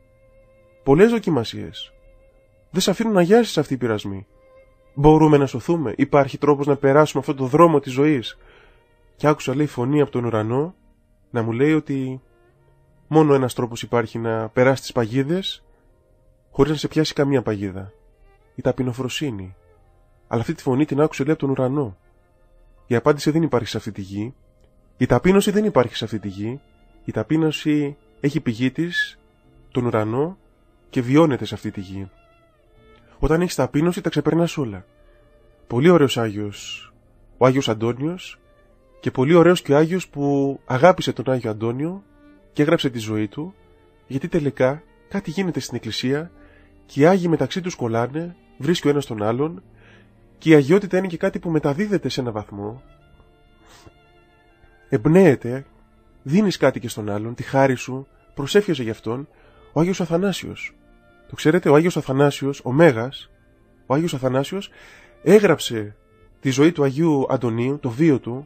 Πολλές δοκιμασίες. Δεν σε αφήνουν να γιάσεις αυτοί οι πειρασμοί. Μπορούμε να σωθούμε? Υπάρχει τρόπος να περάσουμε αυτόν τον δρόμο της ζωής? και άκουσα, λέει, φωνή από τον ουρανό να μου λέει ότι μόνο ένας τρόπος υπάρχει να περάσει τις παγίδες χωρίς να σε πιάσει καμία παγίδα. Η ταπεινοφροσύνη. Αλλά αυτή τη φωνή την άκουσε, λέει, από τον ουρανό. Η απάντηση δεν υπάρχει σε αυτή τη γη. Η ταπείνωση δεν υπάρχει σε αυτή τη γη. Η ταπείνωση έχει πηγή της τον ουρανό και βιώνεται σε αυτή τη γη. Όταν έχεις ταπείνωση τα ξεπερνάς όλα. Πολύ ωραίος Άγιος ο Άγιος Αντώνιος και πολύ ωραίος και ο Άγιος που αγάπησε τον Άγιο Αντώνιο και έγραψε τη ζωή του, γιατί τελικά κάτι γίνεται στην Εκκλησία και οι Άγιοι μεταξύ τους κολλάνε, βρίσκει ο ένας τον άλλον και η αγιότητα είναι και κάτι που μεταδίδεται σε ένα βαθμό, εμπνέεται, δίνεις κάτι και στον άλλον, τη χάρη σου, προσεύχεσαι γι' αυτόν. Ο Άγιος Αθανάσιος, το ξέρετε, ο Άγιος Αθανάσιος, ο Μέγας, ο Άγιος Αθανάσιος έγραψε τη ζωή του Αγίου Αντωνίου, το βίο του,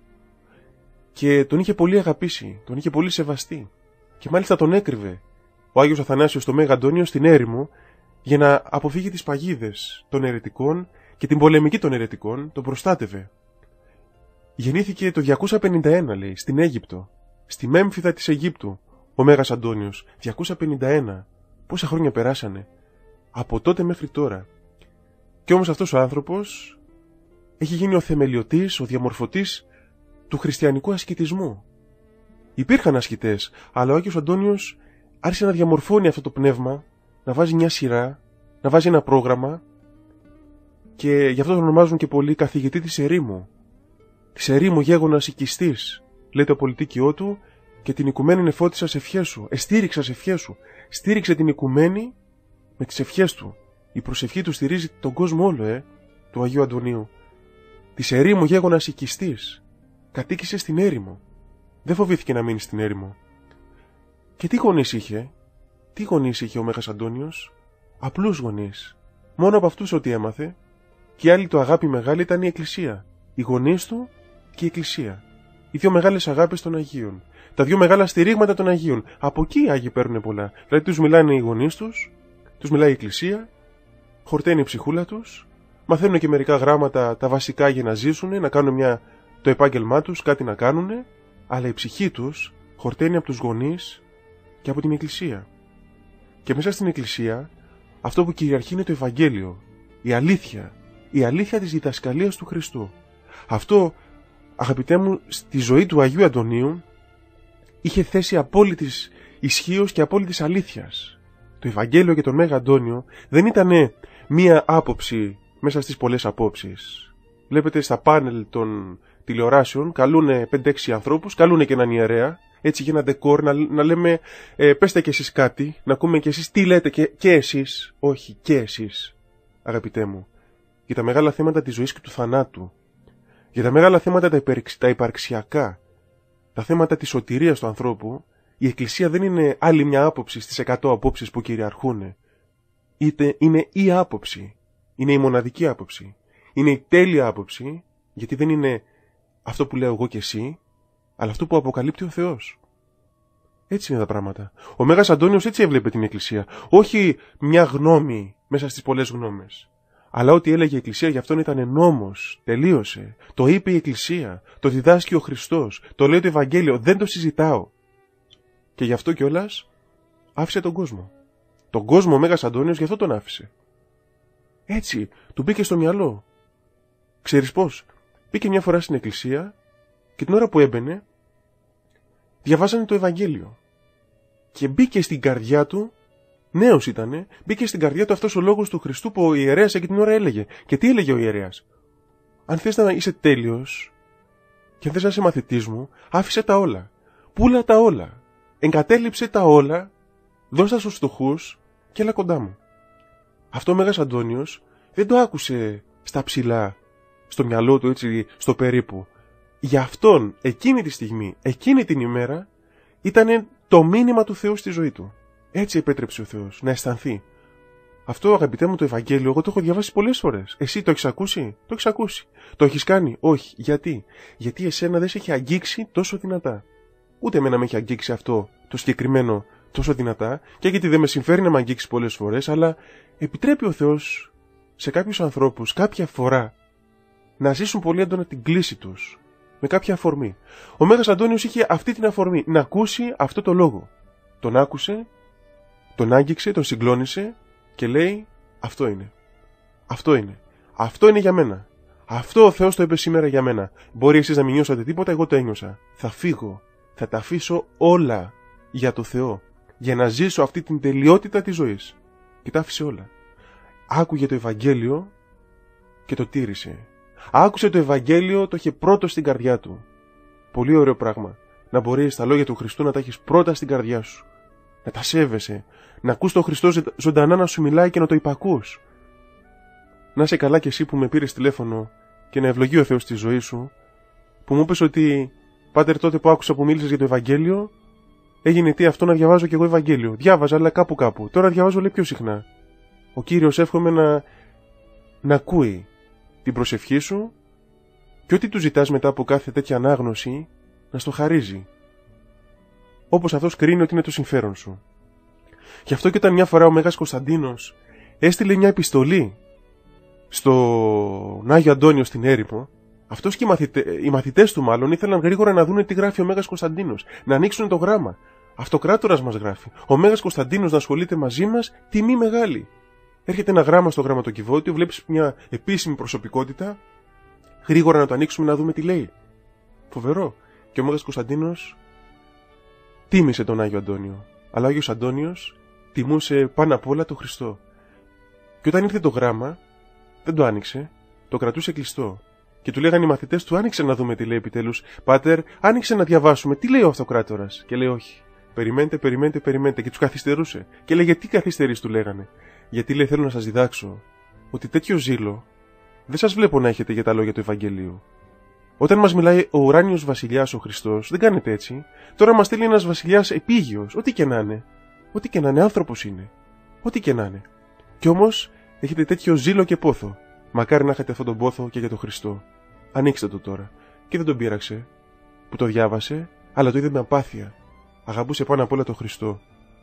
και τον είχε πολύ αγαπήσει, τον είχε πολύ σεβαστεί και μάλιστα τον έκρυβε ο Άγιος Αθανάσιος το Μέγα Αντώνιο στην έρημο για να αποφύγει τις παγίδες των αιρετικών και την πολεμική των αιρετικών, τον προστάτευε. Γεννήθηκε το 251, λέει, στην Αίγυπτο, στη Μέμφυδα της Αιγύπτου, ο Μέγας Αντώνιος. 251. Πόσα χρόνια περάσανε από τότε μέχρι τώρα. Κι όμως αυτός ο άνθρωπος έχει γίνει ο θεμελιωτής, ο διαμορφωτής του χριστιανικού ασκητισμού. Υπήρχαν ασκητές, αλλά ο Άγιος Αντώνιος άρχισε να διαμορφώνει αυτό το πνεύμα, να βάζει μια σειρά, να βάζει ένα πρόγραμμα και γι' αυτό τον ονομάζουν και πολλοί καθηγητή της ερήμου. Της ερήμου γέγονας οικιστής, λέει το πολιτίκιό του, και την οικουμένη νεφώτισα σε ευχές σου. Εστήριξα σε ευχές σου. Στήριξε την οικουμένη με τις ευχές του. Η προσευχή του στηρίζει τον κόσμο όλο, του Αγίου Αντωνίου. Της ερήμου γέγονας οικιστής. Κατοίκησε στην έρημο. Δεν φοβήθηκε να μείνει στην έρημο. Και τι γονείς είχε? Τι γονείς είχε ο Μέγας Αντώνιος? Απλούς γονείς. Μόνο από αυτούς ό,τι έμαθε. Και η άλλη του αγάπη μεγάλη ήταν η Εκκλησία. Οι γονείς του και η Εκκλησία. Οι δύο μεγάλες αγάπες των Αγίων. Τα δύο μεγάλα στηρίγματα των Αγίων. Από εκεί οι Άγιοι παίρνουν πολλά. Δηλαδή τους μιλάνε οι γονείς τους, τους μιλάει η Εκκλησία, χορταίνει η ψυχούλα τους, μαθαίνουν και μερικά γράμματα τα βασικά για να ζήσουν, να κάνουν το επάγγελμά τους, κάτι να κάνουν, αλλά η ψυχή τους χορταίνει από τους γονείς και από την Εκκλησία. Και μέσα στην Εκκλησία αυτό που κυριαρχεί είναι το Ευαγγέλιο, η αλήθεια της διδασκαλίας του Χριστού. Αυτό, αγαπητέ μου, στη ζωή του Αγίου Αντωνίου είχε θέση απόλυτης ισχύως και απόλυτης αλήθειας. Το Ευαγγέλιο για τον Μέγα Αντώνιο δεν ήταν μία άποψη μέσα στις πολλές απόψεις. Βλέπετε στα πάνελ των τηλεοράσεων καλούνε 5-6 ανθρώπους, καλούνε και έναν ιερέα, έτσι για ένα ντεκόρ, να λέμε πέστε κι εσείς κάτι, να ακούμε κι εσείς τι λέτε και εσείς, όχι και εσείς, αγαπητέ μου, για τα μεγάλα θέματα της ζωής και του θανάτου, για τα μεγάλα θέματα τα υπαρξιακά, τα θέματα της σωτηρίας του ανθρώπου. Η Εκκλησία δεν είναι άλλη μια άποψη στις 100 απόψεις που κυριαρχούν. Είναι η άποψη, είναι η μοναδική άποψη, είναι η τέλεια άποψη, γιατί δεν είναι αυτό που λέω εγώ και εσύ, αλλά αυτό που αποκαλύπτει ο Θεός. Έτσι είναι τα πράγματα. Ο Μέγας Αντώνιος έτσι έβλεπε την Εκκλησία. Όχι μια γνώμη μέσα στις πολλές γνώμες. Αλλά ό,τι έλεγε η Εκκλησία για αυτόν ήταν νόμος. Τελείωσε. Το είπε η Εκκλησία. Το διδάσκει ο Χριστός. Το λέει το Ευαγγέλιο. Δεν το συζητάω. Και γι' αυτό κιόλας άφησε τον κόσμο. Τον κόσμο ο Μέγας Αντώνιος γι' αυτό τον άφησε. Έτσι. Του μπήκε στο μυαλό. Ξέρεις πώς? Μπήκε μια φορά στην Εκκλησία και την ώρα που έμπαινε διαβάζανε το Ευαγγέλιο. Και μπήκε στην καρδιά του, νέος ήτανε, μπήκε στην καρδιά του αυτός ο λόγος του Χριστού που ο ιερέας εκείνη την ώρα έλεγε. Και τι έλεγε ο ιερέας? Αν θες να είσαι τέλειος και αν θες να είσαι μαθητής μου, άφησε τα όλα. Πούλα τα όλα. Εγκατέλειψε τα όλα, δώσ' τα στους φτωχούς και έλα κοντά μου. Αυτό ο Μέγας Αντώνιος δεν το άκουσε στα ψηλά, στο μυαλό του, έτσι, στο περίπου. Για αυτόν, εκείνη τη στιγμή, εκείνη την ημέρα, ήταν το μήνυμα του Θεού στη ζωή του. Έτσι επέτρεψε ο Θεός να αισθανθεί. Αυτό, αγαπητέ μου, το Ευαγγέλιο, εγώ το έχω διαβάσει πολλές φορές. Εσύ το έχεις ακούσει? Το έχεις ακούσει. Το έχεις κάνει? Όχι. Γιατί? Γιατί εσένα δεν σε έχει αγγίξει τόσο δυνατά. Ούτε εμένα με έχει αγγίξει αυτό το συγκεκριμένο τόσο δυνατά, και γιατί δεν με συμφέρει να με αγγίξει πολλές φορές, αλλά επιτρέπει ο Θεός σε κάποιους ανθρώπους κάποια φορά να ζήσουν πολύ έντονα την κλίση τους, με κάποια αφορμή. Ο Μέγας Αντώνιος είχε αυτή την αφορμή, να ακούσει αυτό το λόγο. Τον άκουσε, τον άγγιξε, τον συγκλώνησε και λέει αυτό είναι. Αυτό είναι. Αυτό είναι για μένα. Αυτό ο Θεός το είπε σήμερα για μένα. Μπορεί εσείς να μην νιώσατε τίποτα, εγώ το ένιωσα. Θα φύγω, θα τα αφήσω όλα για το Θεό, για να ζήσω αυτή την τελειότητα της ζωής. Και τα άφησε όλα. Άκουγε το Ευαγγέλιο και το τήρησε. Άκουσε το Ευαγγέλιο, το είχε πρώτο στην καρδιά του. Πολύ ωραίο πράγμα. Να μπορείς τα λόγια του Χριστού να τα έχεις πρώτα στην καρδιά σου. Να τα σέβεσαι. Να ακούς τον Χριστό ζωντανά να σου μιλάει και να το υπακούς. Να είσαι καλά κι εσύ που με πήρες τηλέφωνο και να ευλογεί ο Θεός στη ζωή σου, που μου είπες ότι, Πάτερ, τότε που άκουσα που μίλησες για το Ευαγγέλιο, έγινε τι αυτό να διαβάζω κι εγώ Ευαγγέλιο. Διάβαζα, αλλά κάπου. Τώρα διαβάζω, λέει, πιο συχνά. Ο Κύριος εύχομαι να ακούει την προσευχή σου και ό,τι του ζητάς μετά από κάθε τέτοια ανάγνωση να στο χαρίζει. Όπως αυτός κρίνει ότι είναι το συμφέρον σου. Γι' αυτό και όταν μια φορά ο Μέγας Κωνσταντίνος έστειλε μια επιστολή στον Άγιο Αντώνιο στην έρημο, αυτός και οι μαθητές του μάλλον ήθελαν γρήγορα να δουν τι γράφει ο Μέγας Κωνσταντίνος, να ανοίξουν το γράμμα. Αυτοκράτορας μας γράφει. Ο Μέγας Κωνσταντίνος να ασχολείται μαζί μας, τιμή μεγάλη. Έρχεται ένα γράμμα στο γραμματοκιβώτιο, βλέπεις μια επίσημη προσωπικότητα, γρήγορα να το ανοίξουμε να δούμε τι λέει. Φοβερό. Και ο Μέγας Κωνσταντίνος τίμησε τον Άγιο Αντώνιο. Αλλά ο Άγιος Αντώνιος τιμούσε πάνω απ' όλα τον Χριστό. Και όταν ήρθε το γράμμα, δεν το άνοιξε, το κρατούσε κλειστό. Και του λέγανε οι μαθητές του, άνοιξε να δούμε τι λέει επιτέλους. Πάτερ, άνοιξε να διαβάσουμε. Τι λέει ο Αυτοκράτορας? Και λέει όχι. Περιμένετε. Και τους καθυστερούσε. Και λέει γιατί καθυστερείς, του λέγανε. Γιατί λέει θέλω να σας διδάξω ότι τέτοιο ζήλο δεν σας βλέπω να έχετε για τα λόγια του Ευαγγελίου. Όταν μας μιλάει ο ουράνιος βασιλιάς ο Χριστός, δεν κάνετε έτσι. Τώρα μας στέλνει ένας βασιλιάς επίγειος, ό,τι και να είναι. Ό,τι και να είναι, άνθρωπος είναι. Ό,τι και να είναι. Κι όμως έχετε τέτοιο ζήλο και πόθο. Μακάρι να έχετε αυτόν τον πόθο και για τον Χριστό. Ανοίξτε το τώρα. Και δεν τον πείραξε που το διάβασε, αλλά το είδε με απάθεια. Αγαπούσε πάνω απ' όλα τον Χριστό.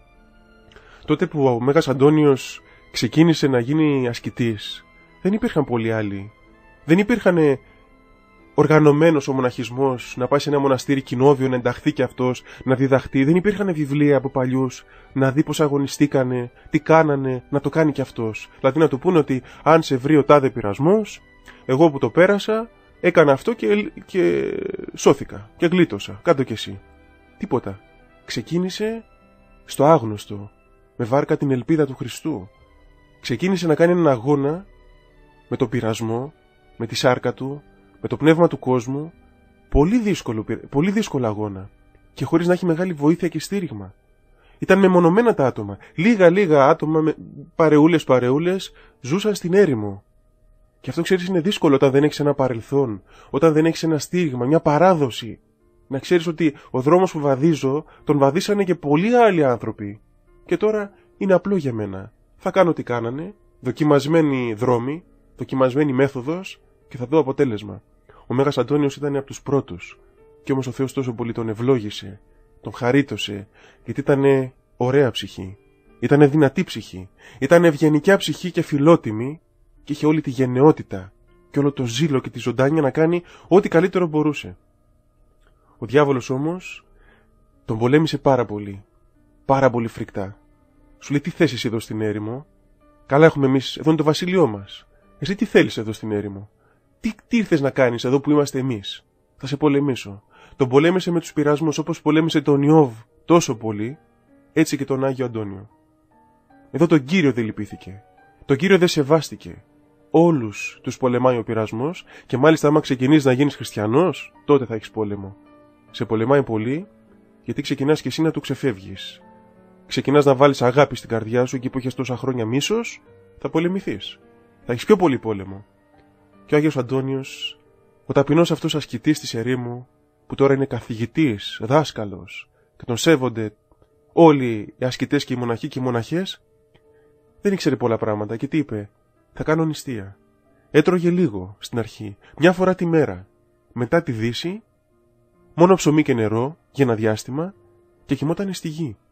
Τότε που ο Μέγας Αντώνιος ξεκίνησε να γίνει ασκητής, δεν υπήρχαν πολλοί άλλοι. Δεν υπήρχαν οργανωμένος ο μοναχισμός, να πάει σε ένα μοναστήρι κοινόβιο, να ενταχθεί κι αυτός, να διδαχτεί. Δεν υπήρχαν βιβλία από παλιούς, να δει πώς αγωνιστήκανε, τι κάνανε, να το κάνει κι αυτός. Δηλαδή να του πούνε ότι αν σε βρει ο τάδε πειρασμός, εγώ που το πέρασα, έκανα αυτό και σώθηκα και γλίτωσα. Κάτω κι εσύ. Τίποτα. Ξεκίνησε στο άγνωστο, με βάρκα την ελπίδα του Χριστού. Ξεκίνησε να κάνει έναν αγώνα με το πειρασμό, με τη σάρκα του, με το πνεύμα του κόσμου, πολύ δύσκολο αγώνα και χωρίς να έχει μεγάλη βοήθεια και στήριγμα. Ήταν μεμονωμένα τα άτομα. Λίγα άτομα με παρεούλες ζούσαν στην έρημο. Και αυτό ξέρεις είναι δύσκολο όταν δεν έχεις ένα παρελθόν, όταν δεν έχεις ένα στήριγμα, μια παράδοση. Να ξέρεις ότι ο δρόμος που βαδίζω τον βαδίσανε και πολλοί άλλοι άνθρωποι. Και τώρα είναι απλό για μένα. Θα κάνω τι κάνανε, δοκιμασμένη δρόμη, δοκιμασμένη μέθοδος και θα δω αποτέλεσμα. Ο Μέγας Αντώνιος ήταν από τους πρώτους. Κι όμως ο Θεός τόσο πολύ τον ευλόγησε, τον χαρίτωσε, γιατί ήταν ωραία ψυχή. Ήταν δυνατή ψυχή. Ήταν ευγενικιά ψυχή και φιλότιμη και είχε όλη τη γενναιότητα και όλο το ζήλο και τη ζωντάνια να κάνει ό,τι καλύτερο μπορούσε. Ο διάβολος όμως τον πολέμησε πάρα πολύ φρικτά. Σου λέει τι θες εσύ εδώ στην έρημο? Καλά έχουμε εμείς, εδώ είναι το βασίλειό μας. Εσύ τι θέλεις εδώ στην έρημο? Τι ήρθες να κάνεις εδώ που είμαστε εμείς? Θα σε πολεμήσω. Τον πολέμησε με τους πειρασμούς όπως πολέμησε τον Ιώβ τόσο πολύ, έτσι και τον Άγιο Αντώνιο. Εδώ τον Κύριο δεν λυπήθηκε. Τον Κύριο δεν σεβάστηκε. Όλους τους πολεμάει ο πειρασμός και μάλιστα άμα ξεκινήσεις να γίνεις χριστιανός, τότε θα έχεις πόλεμο. Σε πολεμάει πολύ γιατί ξεκινάς και εσύ να του ξεφεύγεις. Ξεκινάς να βάλεις αγάπη στην καρδιά σου εκεί που έχεις τόσα χρόνια μίσος, θα πολεμηθείς. Θα έχεις πιο πολύ πόλεμο. Και ο Άγιος Αντώνιος, ο ταπεινός αυτός ασκητής της ερήμου, που τώρα είναι καθηγητής, δάσκαλος και τον σέβονται όλοι οι ασκητές και οι μοναχοί και οι μοναχές, δεν ήξερε πολλά πράγματα και τι είπε? Θα κάνω νηστεία. Έτρωγε λίγο στην αρχή, μια φορά τη μέρα. Μετά τη δύση, μόνο ψωμί και νερό για ένα διάστημα και κοιμότανε στη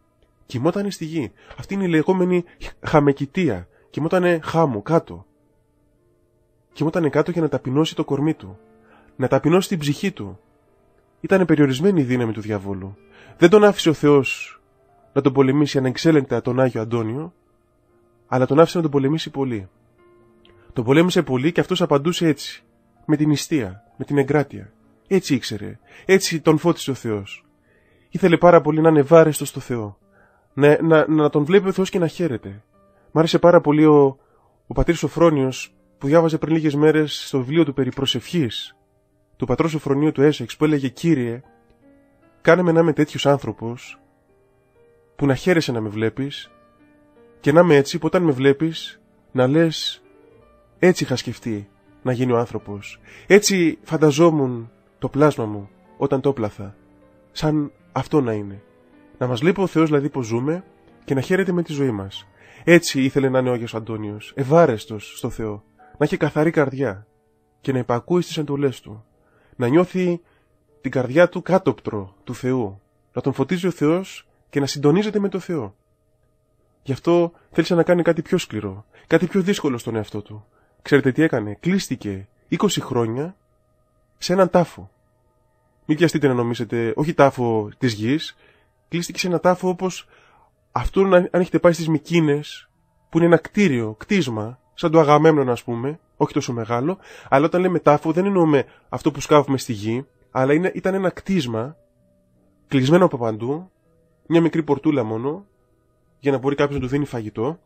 γη. Αυτή είναι η λεγόμενη χαμεκητία. Κοιμότανε χάμου κάτω. Κοιμότανε κάτω για να ταπεινώσει το κορμί του. Να ταπεινώσει την ψυχή του. ήταν περιορισμένη η δύναμη του διαβόλου. Δεν τον άφησε ο Θεός να τον πολεμήσει ανεξέλεγκτα τον Άγιο Αντώνιο, αλλά τον άφησε να τον πολεμήσει πολύ. Τον πολέμησε πολύ και αυτός απαντούσε έτσι, με την νηστεία, με την εγκράτεια. Έτσι ήξερε, έτσι τον φώτισε ο Θεός. Ήθελε πάρα πολύ να είναι ευάρεστος στο Θεό, να τον βλέπει ο Θεός και να χαίρεται. Μ' άρεσε πάρα πολύ ο πατήρ Σοφρόνιος που διάβαζε πριν λίγες μέρες στο βιβλίο του περί προσευχής, του πατρός Σοφρονίου του Έσεξ, που έλεγε «Κύριε, κάνε με να είμαι τέτοιος άνθρωπος που να χαίρεσαι να με βλέπεις και να είμαι έτσι που όταν με βλέπεις να λες έτσι είχα σκεφτεί να γίνει ο άνθρωπος, έτσι φανταζόμουν το πλάσμα μου όταν το έπλαθα, σαν αυτό να είναι. Να μας βλέπει ο Θεός δηλαδή πως ζούμε και να χαίρεται με τη ζωή μας». Έτσι ήθελε να είναι ο Άγιος Αντώνιος, ευάρεστος στο Θεό, να έχει καθαρή καρδιά και να υπακούει στις εντολές του, να νιώθει την καρδιά του κάτωπτρο του Θεού, να τον φωτίζει ο Θεός και να συντονίζεται με το Θεό. Γι' αυτό θέλησε να κάνει κάτι πιο σκληρό, κάτι πιο δύσκολο στον εαυτό του. Ξέρετε τι έκανε? Κλείστηκε 20 χρόνια σε έναν τάφο. Μην βιαστείτε να νομίζετε, όχι τάφο της γης, κλείστηκε σε έναν τάφο όπως αυτό αν έχετε πάει στις Μικίνες, που είναι ένα κτίσμα, σαν το Αγαμέμνων ας πούμε, όχι τόσο μεγάλο, αλλά όταν λέμε τάφο δεν εννοούμε αυτό που σκάβουμε στη γη, αλλά ήταν ένα κτίσμα, κλεισμένο από παντού, μια μικρή πορτούλα μόνο, για να μπορεί κάποιος να του δίνει φαγητό,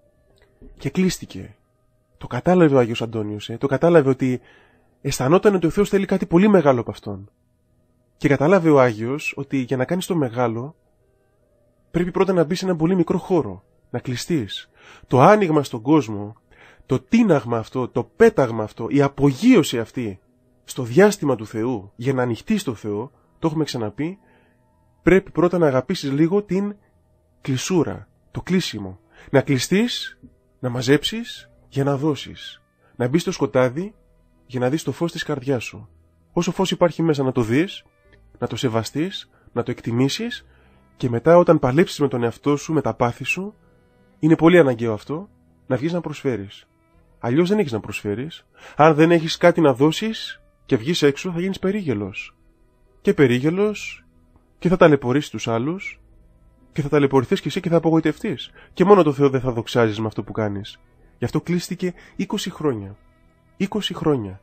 και κλείστηκε. Το κατάλαβε ο Άγιος Αντώνιος, το κατάλαβε ότι αισθανόταν ότι ο Θεός θέλει κάτι πολύ μεγάλο από αυτόν. Και κατάλαβε ο Άγιος ότι για να κάνεις το μεγάλο, πρέπει πρώτα να μπεις σε έναν πολύ μικρό χώρο, να κλειστείς. Το άνοιγμα στον κόσμο, το τίναγμα αυτό, το πέταγμα αυτό, η απογείωση αυτή στο διάστημα του Θεού, για να ανοιχτείς στο Θεό, το έχουμε ξαναπεί, πρέπει πρώτα να αγαπήσεις λίγο την κλεισούρα, το κλείσιμο. Να κλειστείς, να μαζέψεις για να δώσεις. Να μπεις στο σκοτάδι για να δεις το φως της καρδιάς σου. Όσο φως υπάρχει μέσα να το δεις, να το σεβαστείς, να το εκτιμήσεις και μετά όταν παλέψεις με τον εαυτό σου, με τα πάθη σου, είναι πολύ αναγκαίο αυτό, να βγεις να προσφέρεις. Αλλιώς δεν έχεις να προσφέρεις. Αν δεν έχεις κάτι να δώσεις και βγεις έξω, θα γίνεις περίγελος. Και περίγελος και θα ταλαιπωρήσεις τους άλλους και θα ταλαιπωρηθείς και εσύ και θα απογοητευτείς. Και μόνο το Θεό δεν θα δοξάζεις με αυτό που κάνεις. Γι' αυτό κλείστηκε 20 χρόνια. 20 χρόνια.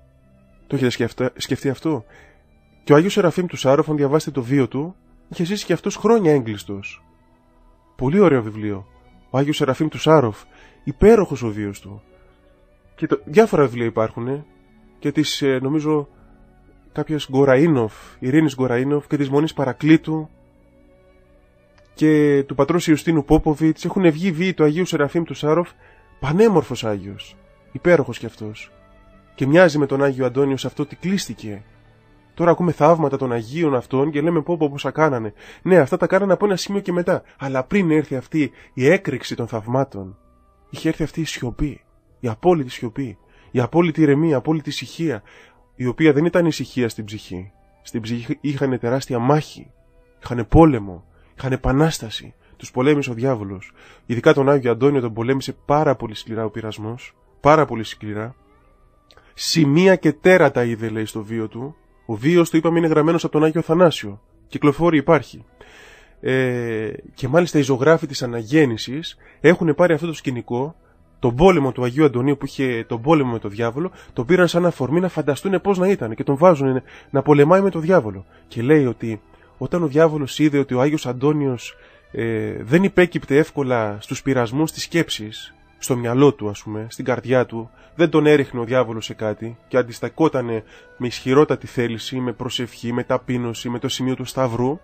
Το έχετε σκεφτεί αυτό? Και ο Άγιος Σεραφείμ του Σάροφ, αν διαβάσετε το βίο του, είχε ζήσει και αυτός χρόνια έγκλειστος. Πολύ ωραίο βιβλίο. Ο Άγιος Σεραφείμ του Σάροφ, υπέροχος ο βίος του. Και διάφορα βιβλία υπάρχουν, και της νομίζω κάποιας Γκοραΐνοφ, Ειρήνης Γκοραΐνοφ και της Μονής Παρακλήτου και του πατρός Ιουστίνου Πόποβιτς. Έχουν βγει βίοι του Αγίου Σεραφείμ του Σάροφ, πανέμορφος Άγιος, υπέροχος κι αυτός. Και μοιάζει με τον Άγιο Αντώνιο σε αυτό ότι κλείστηκε. Τώρα ακούμε θαύματα των Αγίων αυτών και λέμε πω πόσα κάνανε. Ναι, αυτά τα κάνανε από ένα σημείο και μετά. Αλλά πριν έρθει αυτή η έκρηξη των θαυμάτων, είχε έρθει αυτή η σιωπή, η απόλυτη σιωπή, η απόλυτη ηρεμία, η απόλυτη ησυχία, η οποία δεν ήταν ησυχία στην ψυχή. Στην ψυχή είχαν τεράστια μάχη, είχαν πόλεμο, είχαν επανάσταση. Τους πολέμησε ο διάβολος. Ειδικά τον Άγιο Αντώνιο τον πολέμησε πάρα πολύ σκληρά ο πειρασμός, πάρα πολύ σκληρά. Σημεία και τέρατα είδε, λέει, στο βίο του. Ο βίος του, είπαμε, είναι γραμμένος από τον Άγιο Αθανάσιο. Κυκλοφόρη υπάρχει. Και μάλιστα οι ζωγράφοι της Αναγέννησης έχουν πάρει αυτό το σκηνικό, τον πόλεμο του Αγίου Αντωνίου που είχε τον πόλεμο με τον διάβολο, τον πήραν σαν αφορμή να φανταστούν πώς να ήταν και τον βάζουν να πολεμάει με τον διάβολο. Και λέει ότι όταν ο διάβολος είδε ότι ο Άγιος Αντώνιος δεν υπέκυπτε εύκολα στους πειρασμούς της σκέψης, στο μυαλό του, ας πούμε, στην καρδιά του, δεν τον έριχνε ο διάβολος σε κάτι και αντιστακότανε με ισχυρότατη θέληση, με προσευχή, με ταπείνωση, με το σημείο του σταυρού.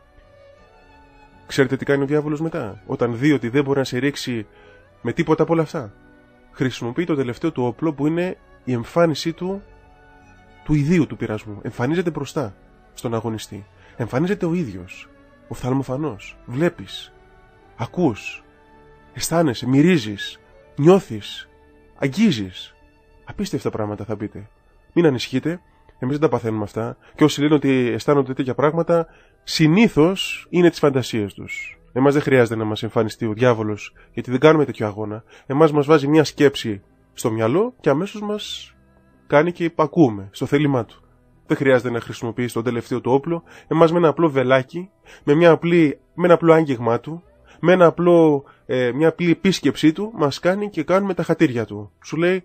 Ξέρετε τι κάνει ο διάβολος μετά? Όταν δει ότι δεν μπορεί να σε ρίξει με τίποτα από όλα αυτά, χρησιμοποιεί το τελευταίο του όπλο που είναι η εμφάνισή του ιδίου του πειρασμού. Εμφανίζεται μπροστά στον αγωνιστή. Εμφανίζεται ο ίδιος, οφθαλμοφανός. Βλέπεις, ακούς, αισθάνεσαι, μυρίζεις, νιώθεις, αγγίζεις. Απίστευτα πράγματα θα πείτε. Μην ανησυχείτε, εμείς δεν τα παθαίνουμε αυτά. Και όσοι λένε ότι αισθάνονται τέτοια πράγματα, συνήθως είναι τις φαντασίες τους. Εμάς δεν χρειάζεται να μας εμφανιστεί ο διάβολος, γιατί δεν κάνουμε τέτοιο αγώνα. Εμάς μας βάζει μια σκέψη στο μυαλό και αμέσως μας κάνει και υπακούμε στο θέλημά του. Δεν χρειάζεται να χρησιμοποιήσει τον τελευταίο του όπλο. Εμάς με ένα απλό βελάκι, με ένα απλό άγγιγμά του, με μια απλή επίσκεψή του, μας κάνει και κάνουμε τα χατήρια του. Σου λέει,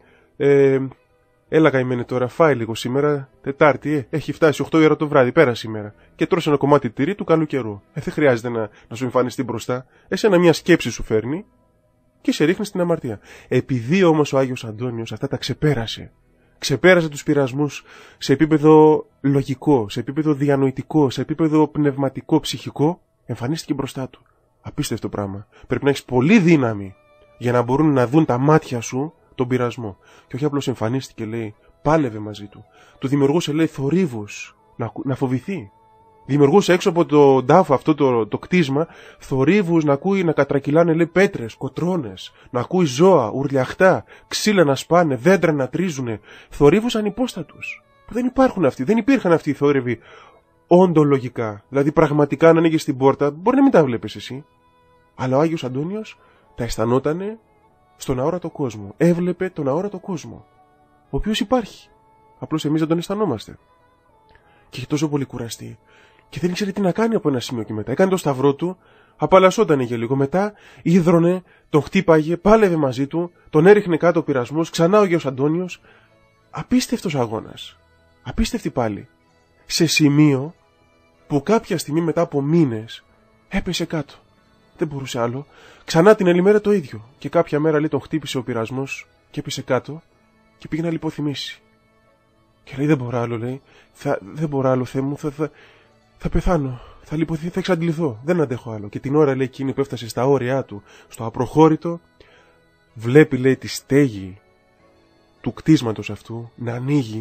έλα καημένε τώρα, φάει λίγο σήμερα, Τετάρτη, έχει φτάσει 8 η ώρα το βράδυ, πέρα σήμερα. Και τρως ένα κομμάτι τυρί του καλού καιρού. Δεν χρειάζεται να σου εμφανιστεί μπροστά. Εσένα μια σκέψη σου φέρνει και σε ρίχνει στην αμαρτία. Επειδή όμως ο Άγιος Αντώνιος αυτά τα ξεπέρασε. Ξεπέρασε τους πειρασμούς σε επίπεδο λογικό, σε επίπεδο διανοητικό, σε επίπεδο πνευματικό, ψυχικό, εμφανίστηκε μπροστά του. Απίστευτο πράγμα. Πρέπει να έχεις πολύ δύναμη για να μπορούν να δουν τα μάτια σου τον πειρασμό. Και όχι απλώς εμφανίστηκε, λέει, πάλευε μαζί του. Του δημιουργούσε, λέει, θορύβους να φοβηθεί. Δημιουργούσε έξω από τον τάφο αυτό το κτίσμα θορύβους να ακούει να κατρακυλάνε, λέει, πέτρες, κοτρώνες, να ακούει ζώα, ουρλιαχτά, ξύλα να σπάνε, δέντρα να τρίζουνε, θορύβους ανυπόστατους. Που δεν υπάρχουν αυτοί, δεν υπήρχαν αυτοί οι θόρυβοι οντολογικά. Δηλαδή πραγματικά να ανοίγεις την πόρτα, μπορεί να μην τα βλέπεις εσύ. Αλλά ο Άγιος Αντώνιος τα αισθανότανε στον αόρατο κόσμο. Έβλεπε τον αόρατο κόσμο, ο οποίος υπάρχει. Απλώς εμείς δεν τον αισθανόμαστε. Και είχε τόσο πολύ κουραστεί. Και δεν ήξερε τι να κάνει από ένα σημείο και μετά. Έκανε το σταυρό του, απαλλασσότανε για λίγο. Μετά ίδρωνε, τον χτύπαγε, πάλευε μαζί του, τον έριχνε κάτω ο πειρασμός, ξανά ο Άγιος Αντώνιος. Απίστευτος αγώνας. Απίστευτη πάλι. Σε σημείο που κάποια στιγμή μετά από μήνες έπεσε κάτω. Δεν μπορούσε άλλο. Ξανά την άλλη μέρα το ίδιο. Και κάποια μέρα, λέει, τον χτύπησε ο πειρασμός και έπεσε κάτω και πήγε να λιποθυμήσει. Και λέει, δεν μπορώ άλλο, λέει. Δεν μπορώ άλλο, Θεέ μου, θα πεθάνω. Θα λιποθυμήσω, θα εξαντληθώ. Δεν αντέχω άλλο. Και την ώρα, λέει, εκείνη που έφτασε στα όρια του, στο απροχώρητο, βλέπει, λέει, τη στέγη του κτίσματος αυτού να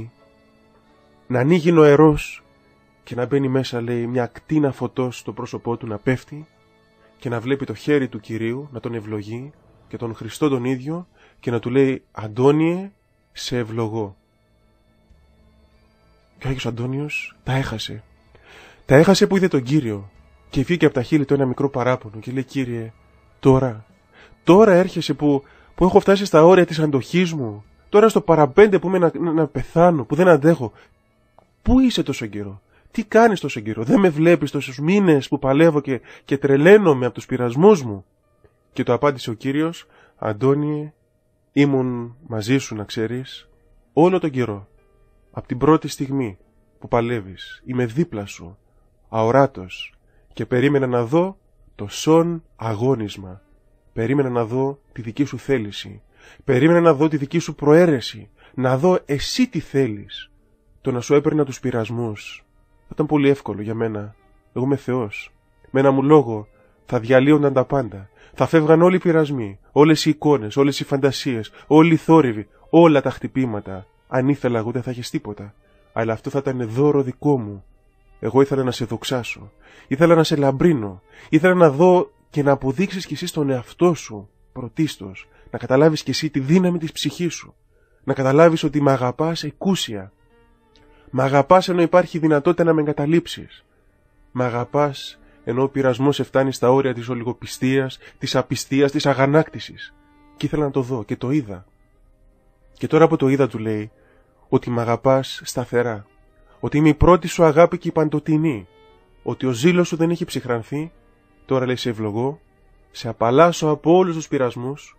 ανοίγει νοερός και να μπαίνει μέσα, λέει, μια ακτίνα φωτός στο πρόσωπό του να πέφτει και να βλέπει το χέρι του Κυρίου να τον ευλογεί και τον Χριστό τον ίδιο και να του λέει, Αντώνιε, σε ευλογώ. Και ο Άγιος Αντώνιος τα έχασε. Τα έχασε που είδε τον Κύριο και βγήκε από τα χείλη του ένα μικρό παράπονο και λέει, Κύριε, τώρα έρχεσαι που έχω φτάσει στα όρια της αντοχής μου, τώρα στο παραπέντε που είμαι να πεθάνω, που δεν αντέχω. Πού είσαι τόσο καιρό? Τι κάνεις τόσο καιρό? Δεν με βλέπεις τόσους μήνες που παλεύω και τρελαίνομαι από τους πειρασμούς μου? Και το απάντησε ο Κύριος, Αντώνιε, ήμουν μαζί σου, να ξέρεις, όλο τον καιρό. Από την πρώτη στιγμή που παλεύεις, είμαι δίπλα σου, αοράτος, και περίμενα να δω το σον αγώνισμα. Περίμενα να δω τη δική σου θέληση. Περίμενα να δω τη δική σου προαίρεση. Να δω εσύ τι θέλεις. Το να σου έπαιρνα τους πειρασμούς θα ήταν πολύ εύκολο για μένα. Εγώ είμαι Θεός. Με ένα μου λόγο θα διαλύονταν τα πάντα. Θα φεύγαν όλοι οι πειρασμοί, όλες οι εικόνες, όλες οι φαντασίες, όλοι οι θόρυβοι, όλα τα χτυπήματα. Αν ήθελα εγώ δεν θα έχεις τίποτα. Αλλά αυτό θα ήταν δώρο δικό μου. Εγώ ήθελα να σε δοξάσω. Ήθελα να σε λαμπρίνω. Ήθελα να δω και να αποδείξεις κι εσύ στον εαυτό σου πρωτίστως. Να καταλάβεις κι εσύ τη δύναμη της ψυχής σου. Να καταλάβεις ότι με αγαπάς εκούσια. Μ' αγαπάς ενώ υπάρχει δυνατότητα να με εγκαταλείψεις. Μ' αγαπάς ενώ ο πειρασμός σε φτάνει στα όρια της ολιγοπιστίας, της απιστίας, της αγανάκτησης. Και ήθελα να το δω και το είδα. Και τώρα που το είδα, του λέει, ότι μ' αγαπάς σταθερά. Ότι είμαι η πρώτη σου αγάπη και η παντοτινή. Ότι ο ζήλος σου δεν έχει ψυχρανθεί. Τώρα, λέει, σε ευλογώ, σε απαλλάσσω από όλους τους πειρασμούς.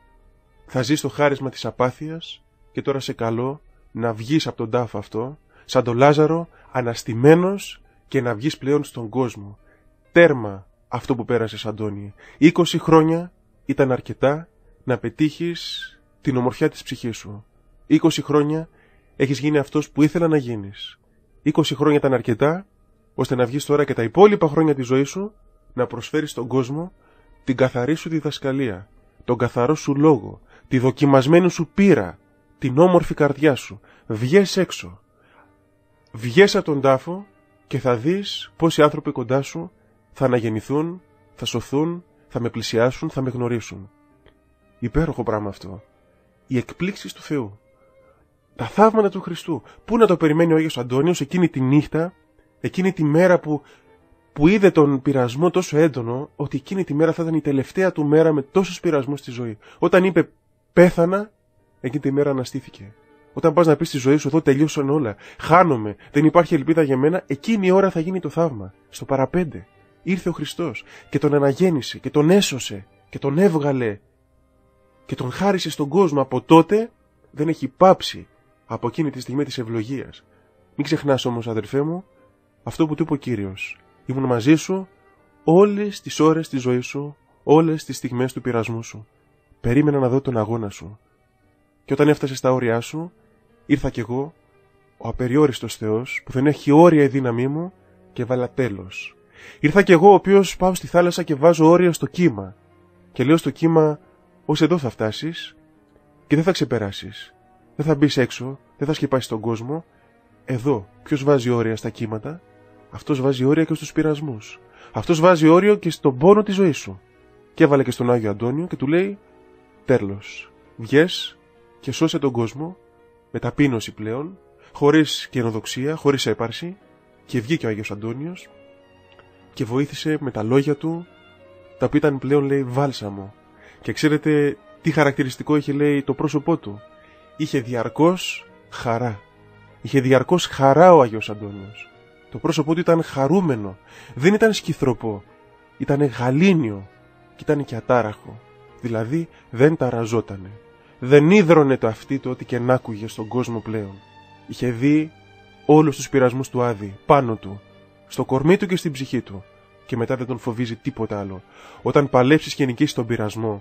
Θα ζεις το χάρισμα της απάθειας και τώρα σε καλώ να βγεις από τον τάφο αυτό, σαν τον Λάζαρο, αναστημένος, και να βγεις πλέον στον κόσμο. Τέρμα αυτό που πέρασες, Αντώνη. 20 χρόνια ήταν αρκετά να πετύχεις την ομορφιά της ψυχής σου. 20 χρόνια έχεις γίνει αυτός που ήθελα να γίνεις. 20 χρόνια ήταν αρκετά ώστε να βγεις τώρα και τα υπόλοιπα χρόνια της ζωής σου να προσφέρεις στον κόσμο την καθαρή σου διδασκαλία, τον καθαρό σου λόγο, τη δοκιμασμένη σου πείρα, την όμορφη καρδιά σου. Βγες έξω. Βγες από τον τάφο και θα δεις πόσοι άνθρωποι κοντά σου θα αναγεννηθούν, θα σωθούν, θα με πλησιάσουν, θα με γνωρίσουν. Υπέροχο πράγμα αυτό. Οι εκπλήξεις του Θεού. Τα θαύματα του Χριστού. Πού να το περιμένει ο Άγιος Αντώνιος εκείνη τη νύχτα, εκείνη τη μέρα που είδε τον πειρασμό τόσο έντονο, ότι εκείνη τη μέρα θα ήταν η τελευταία του μέρα με τόσους πειρασμούς στη ζωή. Όταν είπε πέθανα, εκείνη τη μέρα αναστήθηκε. Όταν πας να πεις στη ζωή σου, εδώ τελείωσαν όλα, χάνομαι, δεν υπάρχει ελπίδα για μένα, εκείνη η ώρα θα γίνει το θαύμα. Στο παραπέντε ήρθε ο Χριστός και τον αναγέννησε και τον έσωσε και τον έβγαλε και τον χάρισε στον κόσμο. Από τότε δεν έχει πάψει από εκείνη τη στιγμή της ευλογίας. Μην ξεχνάς όμως, αδερφέ μου, αυτό που του είπε ο Κύριος. Ήμουν μαζί σου όλες τις ώρες της ζωής σου, όλες τις στιγμές του πειρασμού σου. Περίμενα να δω τον αγώνα σου. Και όταν έφτασε στα όρια σου, ήρθα κι εγώ, ο απεριόριστος Θεός, που δεν έχει όρια η δύναμή μου, και βάλα τέλος. Ήρθα κι εγώ, ο οποίος πάω στη θάλασσα και βάζω όρια στο κύμα. Και λέω στο κύμα, ως εδώ θα φτάσεις και δεν θα ξεπεράσεις. Δεν θα μπεις έξω, δεν θα σκεπάσεις τον κόσμο. Εδώ, ποιος βάζει όρια στα κύματα? Αυτός βάζει όρια και στους πειρασμούς. Αυτός βάζει όριο και στον πόνο της ζωής σου. Και έβαλε και στον Άγιο Αντώνιο και του λέει, τέλος, βγες και σώσε τον κόσμο, με ταπείνωση πλέον, χωρίς καινοδοξία, χωρίς έπαρση, και βγήκε ο Άγιος Αντώνιος και βοήθησε με τα λόγια του, τα οποία ήταν πλέον, λέει, βάλσαμο. Και ξέρετε τι χαρακτηριστικό είχε, λέει, το πρόσωπό του? Είχε διαρκώς χαρά. Είχε διαρκώς χαρά ο Άγιος Αντώνιος. Το πρόσωπό του ήταν χαρούμενο. Δεν ήταν σκυθροπό. Ήταν γαλήνιο και ήταν και ατάραχο. Δηλαδή δεν ταραζότανε. Δεν ίδρωνε το αυτί του ό,τι και να άκουγε στον κόσμο πλέον. Είχε δει όλους τους πειρασμούς του Άδη πάνω του, στο κορμί του και στην ψυχή του, και μετά δεν τον φοβίζει τίποτα άλλο. Όταν παλέψεις και νικήσεις τον πειρασμό,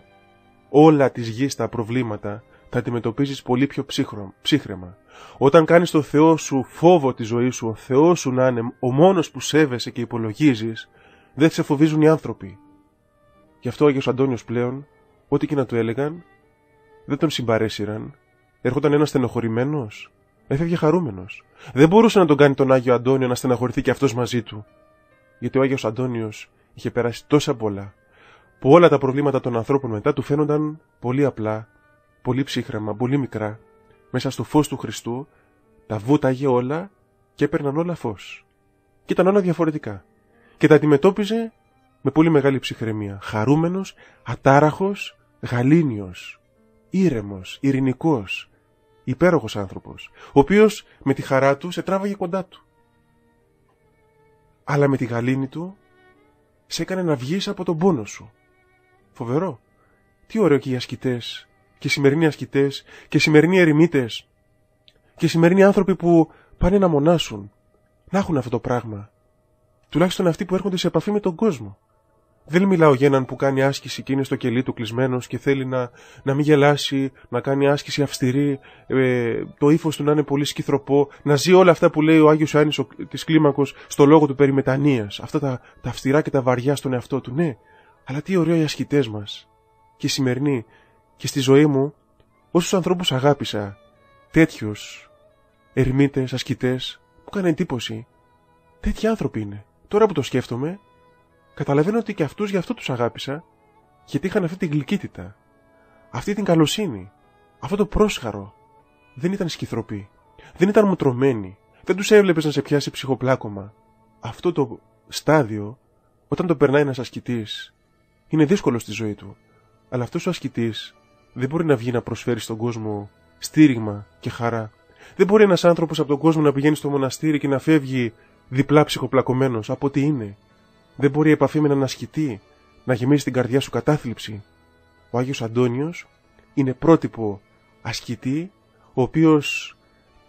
όλα της γης τα προβλήματα θα αντιμετωπίζεις πολύ πιο ψύχρεμα. Όταν κάνεις το Θεό σου φόβο τη ζωή σου, ο Θεός σου να είναι ο μόνος που σέβεσαι και υπολογίζεις, δεν σε φοβίζουν οι άνθρωποι. Γι' αυτό ο Άγιος Αντώνιος πλέον, ό,τι και να του έλεγαν, δεν τον συμπαρέσυραν. Έρχονταν ένας στενοχωρημένος, έφευγε χαρούμενος. Δεν μπορούσε να τον κάνει τον Άγιο Αντώνιο να στεναχωρηθεί και αυτός μαζί του. Γιατί ο Άγιος Αντώνιος είχε περάσει τόσα πολλά, που όλα τα προβλήματα των ανθρώπων μετά του φαίνονταν πολύ απλά, πολύ ψύχρεμα, πολύ μικρά. Μέσα στο φως του Χριστού τα βούταγε όλα και έπαιρναν όλα φως. Και ήταν όλα διαφορετικά. Και τα αντιμετώπιζε με πολύ μεγάλη ψυχραιμία. Χαρούμενος, ατάραχος, γαλήνιος, ήρεμος, ειρηνικός, υπέροχος άνθρωπος, ο οποίος με τη χαρά του σε τράβαγε κοντά του. Αλλά με τη γαλήνη του σε έκανε να βγεις από τον πόνο σου. Φοβερό. Τι ωραίο και οι ασκητές, και οι σημερινοί ασκητές, και οι σημερινοί ερημίτες, και οι σημερινοί άνθρωποι που πάνε να μονάσουν, να έχουν αυτό το πράγμα. Τουλάχιστον αυτοί που έρχονται σε επαφή με τον κόσμο. Δεν μιλάω για έναν που κάνει άσκηση και είναι στο κελί του κλεισμένος και θέλει να μην γελάσει, να κάνει άσκηση αυστηρή, το ύφος του να είναι πολύ σκυθροπό, να ζει όλα αυτά που λέει ο Άγιος Ιωάννης της Κλίμακος στο λόγο του περί μετανοίας, αυτά τα αυστηρά και τα βαριά στον εαυτό του. Ναι, αλλά τι ωραίο οι ασκητές μας και οι σημερινοί. Και στη ζωή μου, όσους ανθρώπους αγάπησα, τέτοιους ερημίτες, ασκητές, που κάνουν εντύπωση, τέτοιοι άνθρωποι είναι. Τώρα που το σκέφτομαι, καταλαβαίνω ότι και αυτούς γι' αυτό τους αγάπησα, γιατί είχαν αυτή την γλυκύτητα, αυτή την καλοσύνη, αυτό το πρόσχαρο. Δεν ήταν σκυθροποί, δεν ήταν μουτρωμένοι, δεν τους έβλεπες να σε πιάσει ψυχοπλάκωμα. Αυτό το στάδιο, όταν το περνάει ένας ασκητής, είναι δύσκολο στη ζωή του. Αλλά αυτός ο ασκητής δεν μπορεί να βγει να προσφέρει στον κόσμο στήριγμα και χαρά. Δεν μπορεί ένας άνθρωπος από τον κόσμο να πηγαίνει στο μοναστήρι και να φεύγει διπλά ψυχοπλακωμένος από ό,τι είναι. Δεν μπορεί η επαφή με έναν ασκητή να γεμίσει την καρδιά σου κατάθλιψη. Ο Άγιος Αντώνιος είναι πρότυπο ασκητή, ο οποίος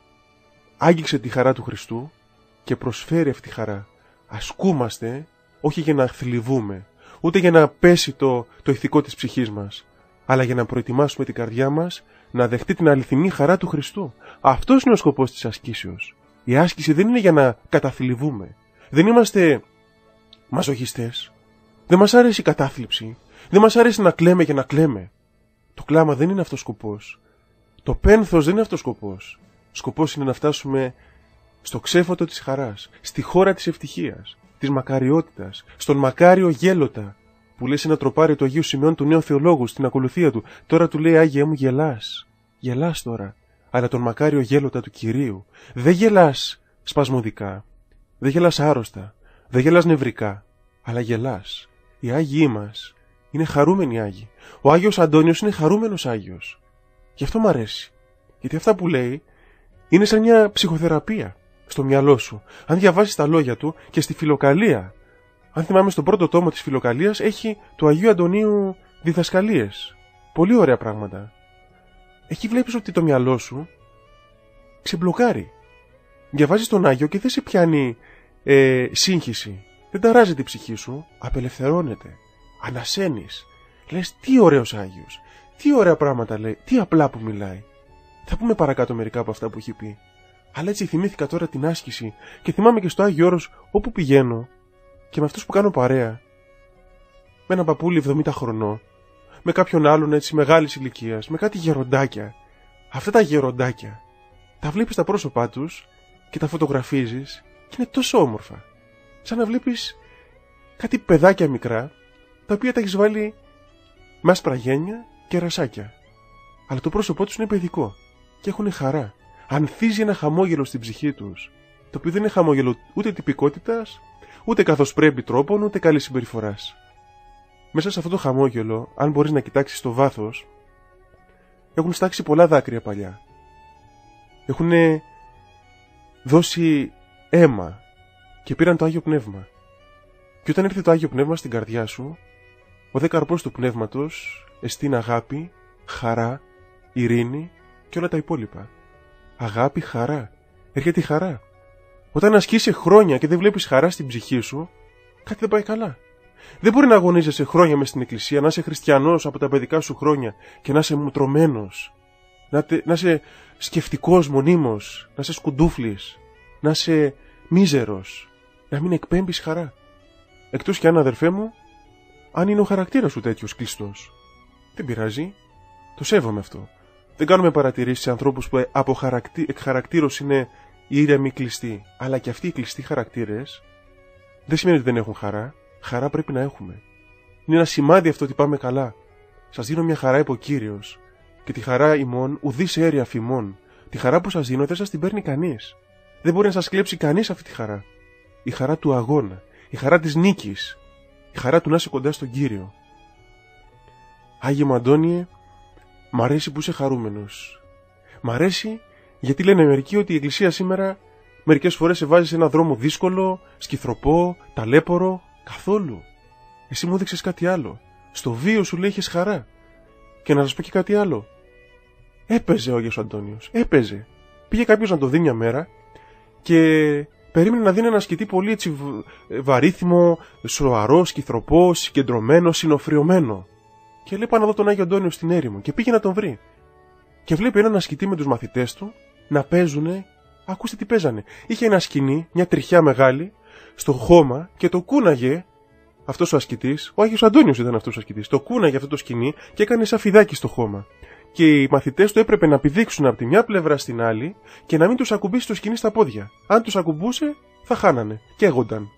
άγγιξε τη χαρά του Χριστού και προσφέρει αυτή τη χαρά. Ασκούμαστε όχι για να θλιβούμε, ούτε για να πέσει το ηθικό της ψυχής μας, αλλά για να προετοιμάσουμε την καρδιά μας να δεχτεί την αληθινή χαρά του Χριστού. Αυτός είναι ο σκοπός της ασκήσεως. Η άσκηση δεν είναι για να καταθλιβούμε. Δεν είμαστε μαζοχιστές. Δεν μας αρέσει η κατάθλιψη. Δεν μας αρέσει να κλαίμε για να κλαίμε. Το κλάμα δεν είναι αυτός σκοπός. Το πένθος δεν είναι αυτός σκοπός. Σκοπός είναι να φτάσουμε στο ξέφωτο της χαράς, στη χώρα της ευτυχίας, της μακαριότητας, στον μακάριο γέλοτα, που λέει σε ένα τροπάρι του Αγίου Σημειών του νέου θεολόγου στην ακολουθία του. Τώρα του λέει, Άγιε μου, γελάς. Γελάς τώρα. Αλλά τον μακάριο γέλοτα του Κυρίου. Δεν γελάς σπασμωδικά. Δεν γελάς άρρωστα. Δεν γελάς νευρικά. Αλλά γελάς. Οι Άγιοι μας είναι χαρούμενοι Άγιοι. Ο Άγιος Αντώνιος είναι χαρούμενος Άγιος. Γι' αυτό μ' αρέσει. Γιατί αυτά που λέει Είναι σαν μια ψυχοθεραπεία στο μυαλό σου. Αν διαβάσεις τα λόγια του και στη Φιλοκαλία, αν θυμάμαι στον πρώτο τόμο της Φιλοκαλίας, έχει του Αγίου Αντωνίου διδασκαλίες. Πολύ ωραία πράγματα. Εκεί βλέπεις ότι το μυαλό σου ξεμπλοκάρει. Διαβάζεις τον Άγιο και δεν σε πιάνει σύγχυση. Δεν ταράζεται η ψυχή σου, απελευθερώνεται. Ανασένεις. Λες τι ωραίος Άγιος. Τι ωραία πράγματα λέει. Τι απλά που μιλάει. Θα πούμε παρακάτω μερικά από αυτά που έχει πει. Αλλά έτσι θυμήθηκα τώρα την άσκηση και θυμάμαι και στο Άγιο Όρος όπου πηγαίνω και με αυτούς που κάνω παρέα. Με έναν παππούλι 70 χρονών, με κάποιον άλλον έτσι μεγάλης ηλικίας, με κάτι γεροντάκια. Αυτά τα γεροντάκια τα βλέπεις τα πρόσωπά τους και τα φωτογραφίζεις και είναι τόσο όμορφα. Σαν να βλέπεις κάτι παιδάκια μικρά, τα οποία τα έχεις βάλει με άσπρα γένια και ρασάκια. Αλλά το πρόσωπό τους είναι παιδικό και έχουν χαρά. Ανθίζει ένα χαμόγελο στην ψυχή τους, το οποίο δεν είναι χαμόγελο ούτε τυπικότητας, ούτε καθώς πρέπει τρόπον, ούτε καλής συμπεριφοράς. Μέσα σε αυτό το χαμόγελο, αν μπορείς να κοιτάξεις το βάθος, έχουν στάξει πολλά δάκρυα παλιά. Έχουν δώσει αίμα και πήραν το Άγιο Πνεύμα. Και όταν έρθει το Άγιο Πνεύμα στην καρδιά σου, ο δε καρπός του Πνεύματος εστίν αγάπη, χαρά, ειρήνη και όλα τα υπόλοιπα. Αγάπη, χαρά. Έρχεται η χαρά. Όταν ασκείσαι χρόνια και δεν βλέπεις χαρά στην ψυχή σου, κάτι δεν πάει καλά. Δεν μπορεί να αγωνίζεσαι χρόνια μες στην εκκλησία, να είσαι χριστιανός από τα παιδικά σου χρόνια και να είσαι μουτρωμένος, να είσαι σκεφτικός μονίμως, να είσαι σκουντούφλης, να είσαι μίζερος, να μην εκπέμπεις χαρά. Εκτός κι αν, αδερφέ μου, αν είναι ο χαρακτήρας σου τέτοιος κλειστός. Δεν πειράζει, το σέβομαι αυτό. Δεν κάνουμε παρατηρήσεις σε ανθρώπους που εκ χαρακτήρως είναι ήρεμοι κλειστοί. Αλλά και αυτοί οι κλειστοί χαρακτήρες δεν σημαίνει ότι δεν έχουν χαρά. Χαρά πρέπει να έχουμε. Είναι ένα σημάδι αυτό ότι πάμε καλά. Σας δίνω μια χαρά, είπε ο Κύριος, και τη χαρά ημών ουδείς αίρια φημών. Τη χαρά που σας δίνω δεν σας την παίρνει κανείς. Δεν μπορεί να σας κλέψει κανείς αυτή τη χαρά. Η χαρά του αγώνα, η χαρά της νίκης, η χαρά του να είσαι κοντά στον Κύριο. Άγιε μου Αντώνιε, μ' αρέσει που είσαι χαρούμενος. Μ' αρέσει γιατί λένε μερικοί ότι η Εκκλησία σήμερα μερικές φορές σε βάζει σε έναν δρόμο δύσκολο, σκυθροπό, ταλέπορο. Καθόλου. Εσύ μου έδειξες κάτι άλλο. Στο βίο σου λέει είχες χαρά. Και να σας πω και κάτι άλλο. Έπαιζε ο Άγιος Αντώνιος. Έπαιζε. Πήγε κάποιος να το δει μια μέρα και περίμενε να δει ένα ασκητή πολύ έτσι βαρύθιμο, σοαρό, σκυθροπό, συγκεντρωμένο, συνοφριωμένο. Και λέει: πάω να δω τον Άγιο Αντώνιο στην έρημο. Και πήγε να τον βρει. Και βλέπει έναν ασκητή με τους μαθητές του να παίζουνε. Ακούστε τι παίζανε. Είχε ένα σκηνή, μια τριχιά μεγάλη, στο χώμα και το κούναγε αυτός ο ασκητής. Ο Άγιος Αντώνιος ήταν αυτός ο ασκητής. Το κούναγε αυτό το σκηνή και έκανε σαν φιδάκι στο χώμα. Και οι μαθητές του έπρεπε να πηδήξουν από τη μια πλευρά στην άλλη και να μην τους ακουμπήσει το σκηνή στα πόδια. Αν τους ακουμπούσε, θα χάνανε. Καίγονταν.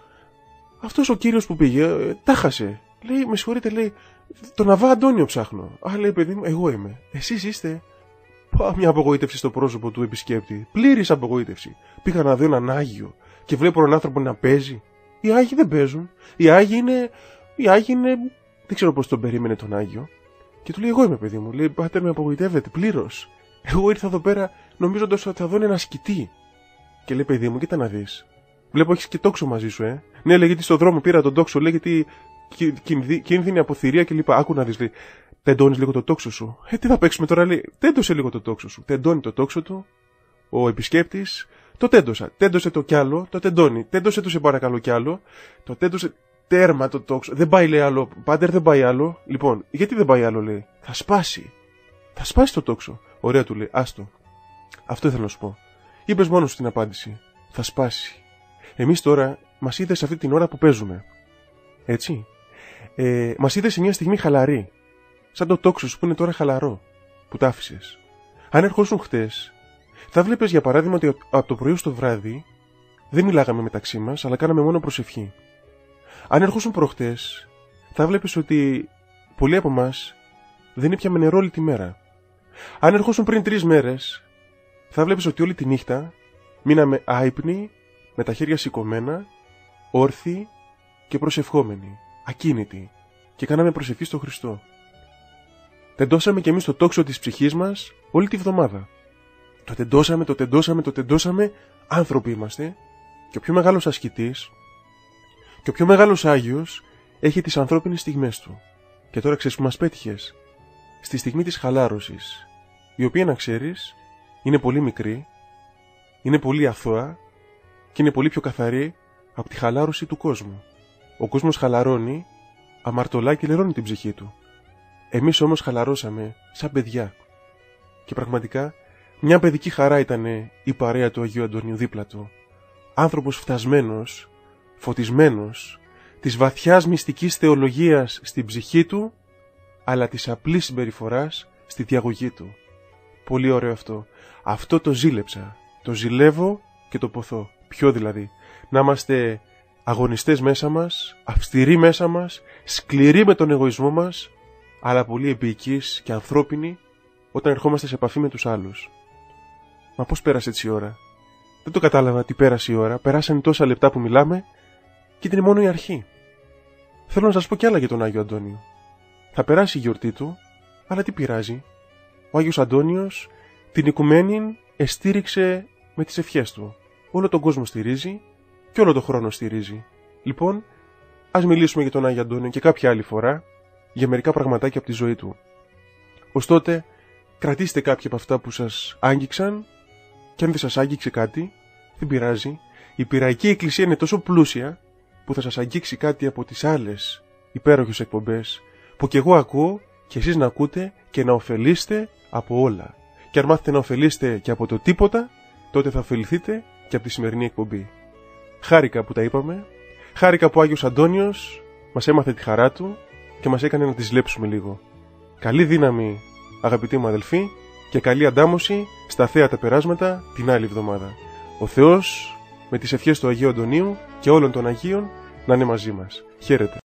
Αυτός ο κύριος που πήγε, τα χάσε. Λέει: με συγχωρείτε, λέει, τον Αβά Αντώνιο ψάχνω. Α, λέει, παιδί μου, εγώ είμαι. Εσείς είστε. Μια απογοήτευση στο πρόσωπο του επισκέπτη. Πλήρης απογοήτευση. Πήγα να δω έναν Άγιο και βλέπω έναν άνθρωπο να παίζει. Οι Άγιοι δεν παίζουν. Οι Άγιοι είναι. Δεν ξέρω πώς τον περίμενε τον Άγιο. Και του λέει: εγώ είμαι, παιδί μου. Λέει: πάτερ, με απογοητεύεται πλήρως. Εγώ ήρθα εδώ πέρα νομίζοντας ότι θα δω ένα ασκητή. Και λέει: παιδί μου, κοίτα να δεις. Βλέπω έχεις και τόξο μαζί σου, Ναι, λέει, γιατί στον δρόμο πήρα τον τόξο. Λέει, γιατί κίνδυνη από θηρία κλπ. Άκου να δεις, λέει. Τεντώνεις λίγο το τόξο σου. Τι θα παίξουμε τώρα, λέει. Τέντωσε λίγο το τόξο σου. Τεντώνει το τόξο του. Ο επισκέπτης. Το τέντωσα. Τέντωσε το κι άλλο. Το τεντώνει. Τέντωσε το σε παρακαλώ κι άλλο. Το τέντωσε. Τέρμα το τόξο. Δεν πάει, λέει, άλλο. Πάτερ, δεν πάει άλλο. Λοιπόν, γιατί δεν πάει άλλο, λέει. Θα σπάσει. Θα σπάσει το τόξο. Ωραία, του λέει. Άστο. Αυτό ήθελα να σου πω. Είπες μόνο σου την απάντηση. Θα σπάσει. Εμείς τώρα μας είδες αυτή την ώρα που παίζουμε. Έτσι. Μας είδες σε μια στιγμή χαλαρή. Σαν το τόξο σου που είναι τώρα χαλαρό. Που τ' άφησες. Αν ερχόσουν χτες, θα βλέπεις για παράδειγμα ότι από το πρωί στο βράδυ δεν μιλάγαμε μεταξύ μας, αλλά κάναμε μόνο προσευχή. Αν ερχόσουν προχτές, θα βλέπεις ότι πολλοί από εμάς δεν ήπιαμε νερό όλη τη μέρα. Αν ερχόσουν πριν 3 μέρες, θα βλέπεις ότι όλη τη νύχτα μείναμε άυπνοι, με τα χέρια σηκωμένα, όρθιοι και προσευχόμενοι, ακίνητοι, και κάναμε προσευχή στο Χριστό. Τεντώσαμε κι εμείς το τόξο της ψυχής μας όλη τη βδομάδα. Το τεντώσαμε, άνθρωποι είμαστε, και ο πιο μεγάλος ασκητής και ο πιο μεγάλος Άγιος έχει τις ανθρώπινες στιγμές του. Και τώρα ξέρεις που μας πέτυχες? Στη στιγμή της χαλάρωσης, η οποία, να ξέρεις, είναι πολύ μικρή, είναι πολύ αθώα και είναι πολύ πιο καθαρή από τη χαλάρωση του κόσμου. Ο κόσμος χαλαρώνει, αμαρτωλά και λερώνει την ψυχή του. Εμείς όμως χαλαρώσαμε σαν παιδιά. Και πραγματικά μια παιδική χαρά ήταν η παρέα του Αγίου Αντωνίου δίπλα του. Άνθρωπος φτασμένος, φωτισμένος, της βαθιάς μυστικής θεολογίας στην ψυχή του, αλλά της απλής συμπεριφοράς στη διαγωγή του. Πολύ ωραίο αυτό. Αυτό το ζήλεψα. Το ζηλεύω και το ποθώ. Ποιο δηλαδή? Να είμαστε αγωνιστές μέσα μας, αυστηροί μέσα μας, σκληροί με τον εγωισμό μας, αλλά πολύ επίοικείς και ανθρώπινοι όταν ερχόμαστε σε επαφή με τους άλλους. Μα πώς πέρασε έτσι η ώρα? Δεν το κατάλαβα τι πέρασε η ώρα. Περάσαν τόσα λεπτά που μιλάμε και ήταν μόνο η αρχή. Θέλω να σας πω κι άλλα για τον Άγιο Αντώνιο. Θα περάσει η γιορτή του, αλλά τι πειράζει? Ο Άγιος Αντώνιος την οικουμένη εστήριξε με τις ευχές του. Όλο τον κόσμο στηρίζει και όλο τον χρόνο στηρίζει. Λοιπόν, ας μιλήσουμε για τον Άγιο Αντώνιο και κάποια άλλη φορά για μερικά πραγματάκια από τη ζωή του. Ωστότε, κρατήστε κάποια από αυτά που σας άγγιξαν, και αν δεν σας άγγιξε κάτι, δεν πειράζει. Η Πειραϊκή Εκκλησία είναι τόσο πλούσια που θα σας αγγίξει κάτι από τις άλλες υπέροχες εκπομπές που κι εγώ ακούω και εσείς να ακούτε και να ωφελείστε από όλα. Και αν μάθετε να ωφελείστε και από το τίποτα, τότε θα ωφεληθείτε και από τη σημερινή εκπομπή. Χάρηκα που τα είπαμε, χάρηκα που ο Άγιος Αντώνιος μας έμαθε τη χαρά του και μας έκανε να τη ζηλέψουμε λίγο. Καλή δύναμη, αγαπητοί μου αδελφοί, και καλή αντάμωση στα θέατα περάσματα την άλλη εβδομάδα. Ο Θεός με τις ευχές του Αγίου Αντωνίου και όλων των Αγίων να είναι μαζί μας. Χαίρετε.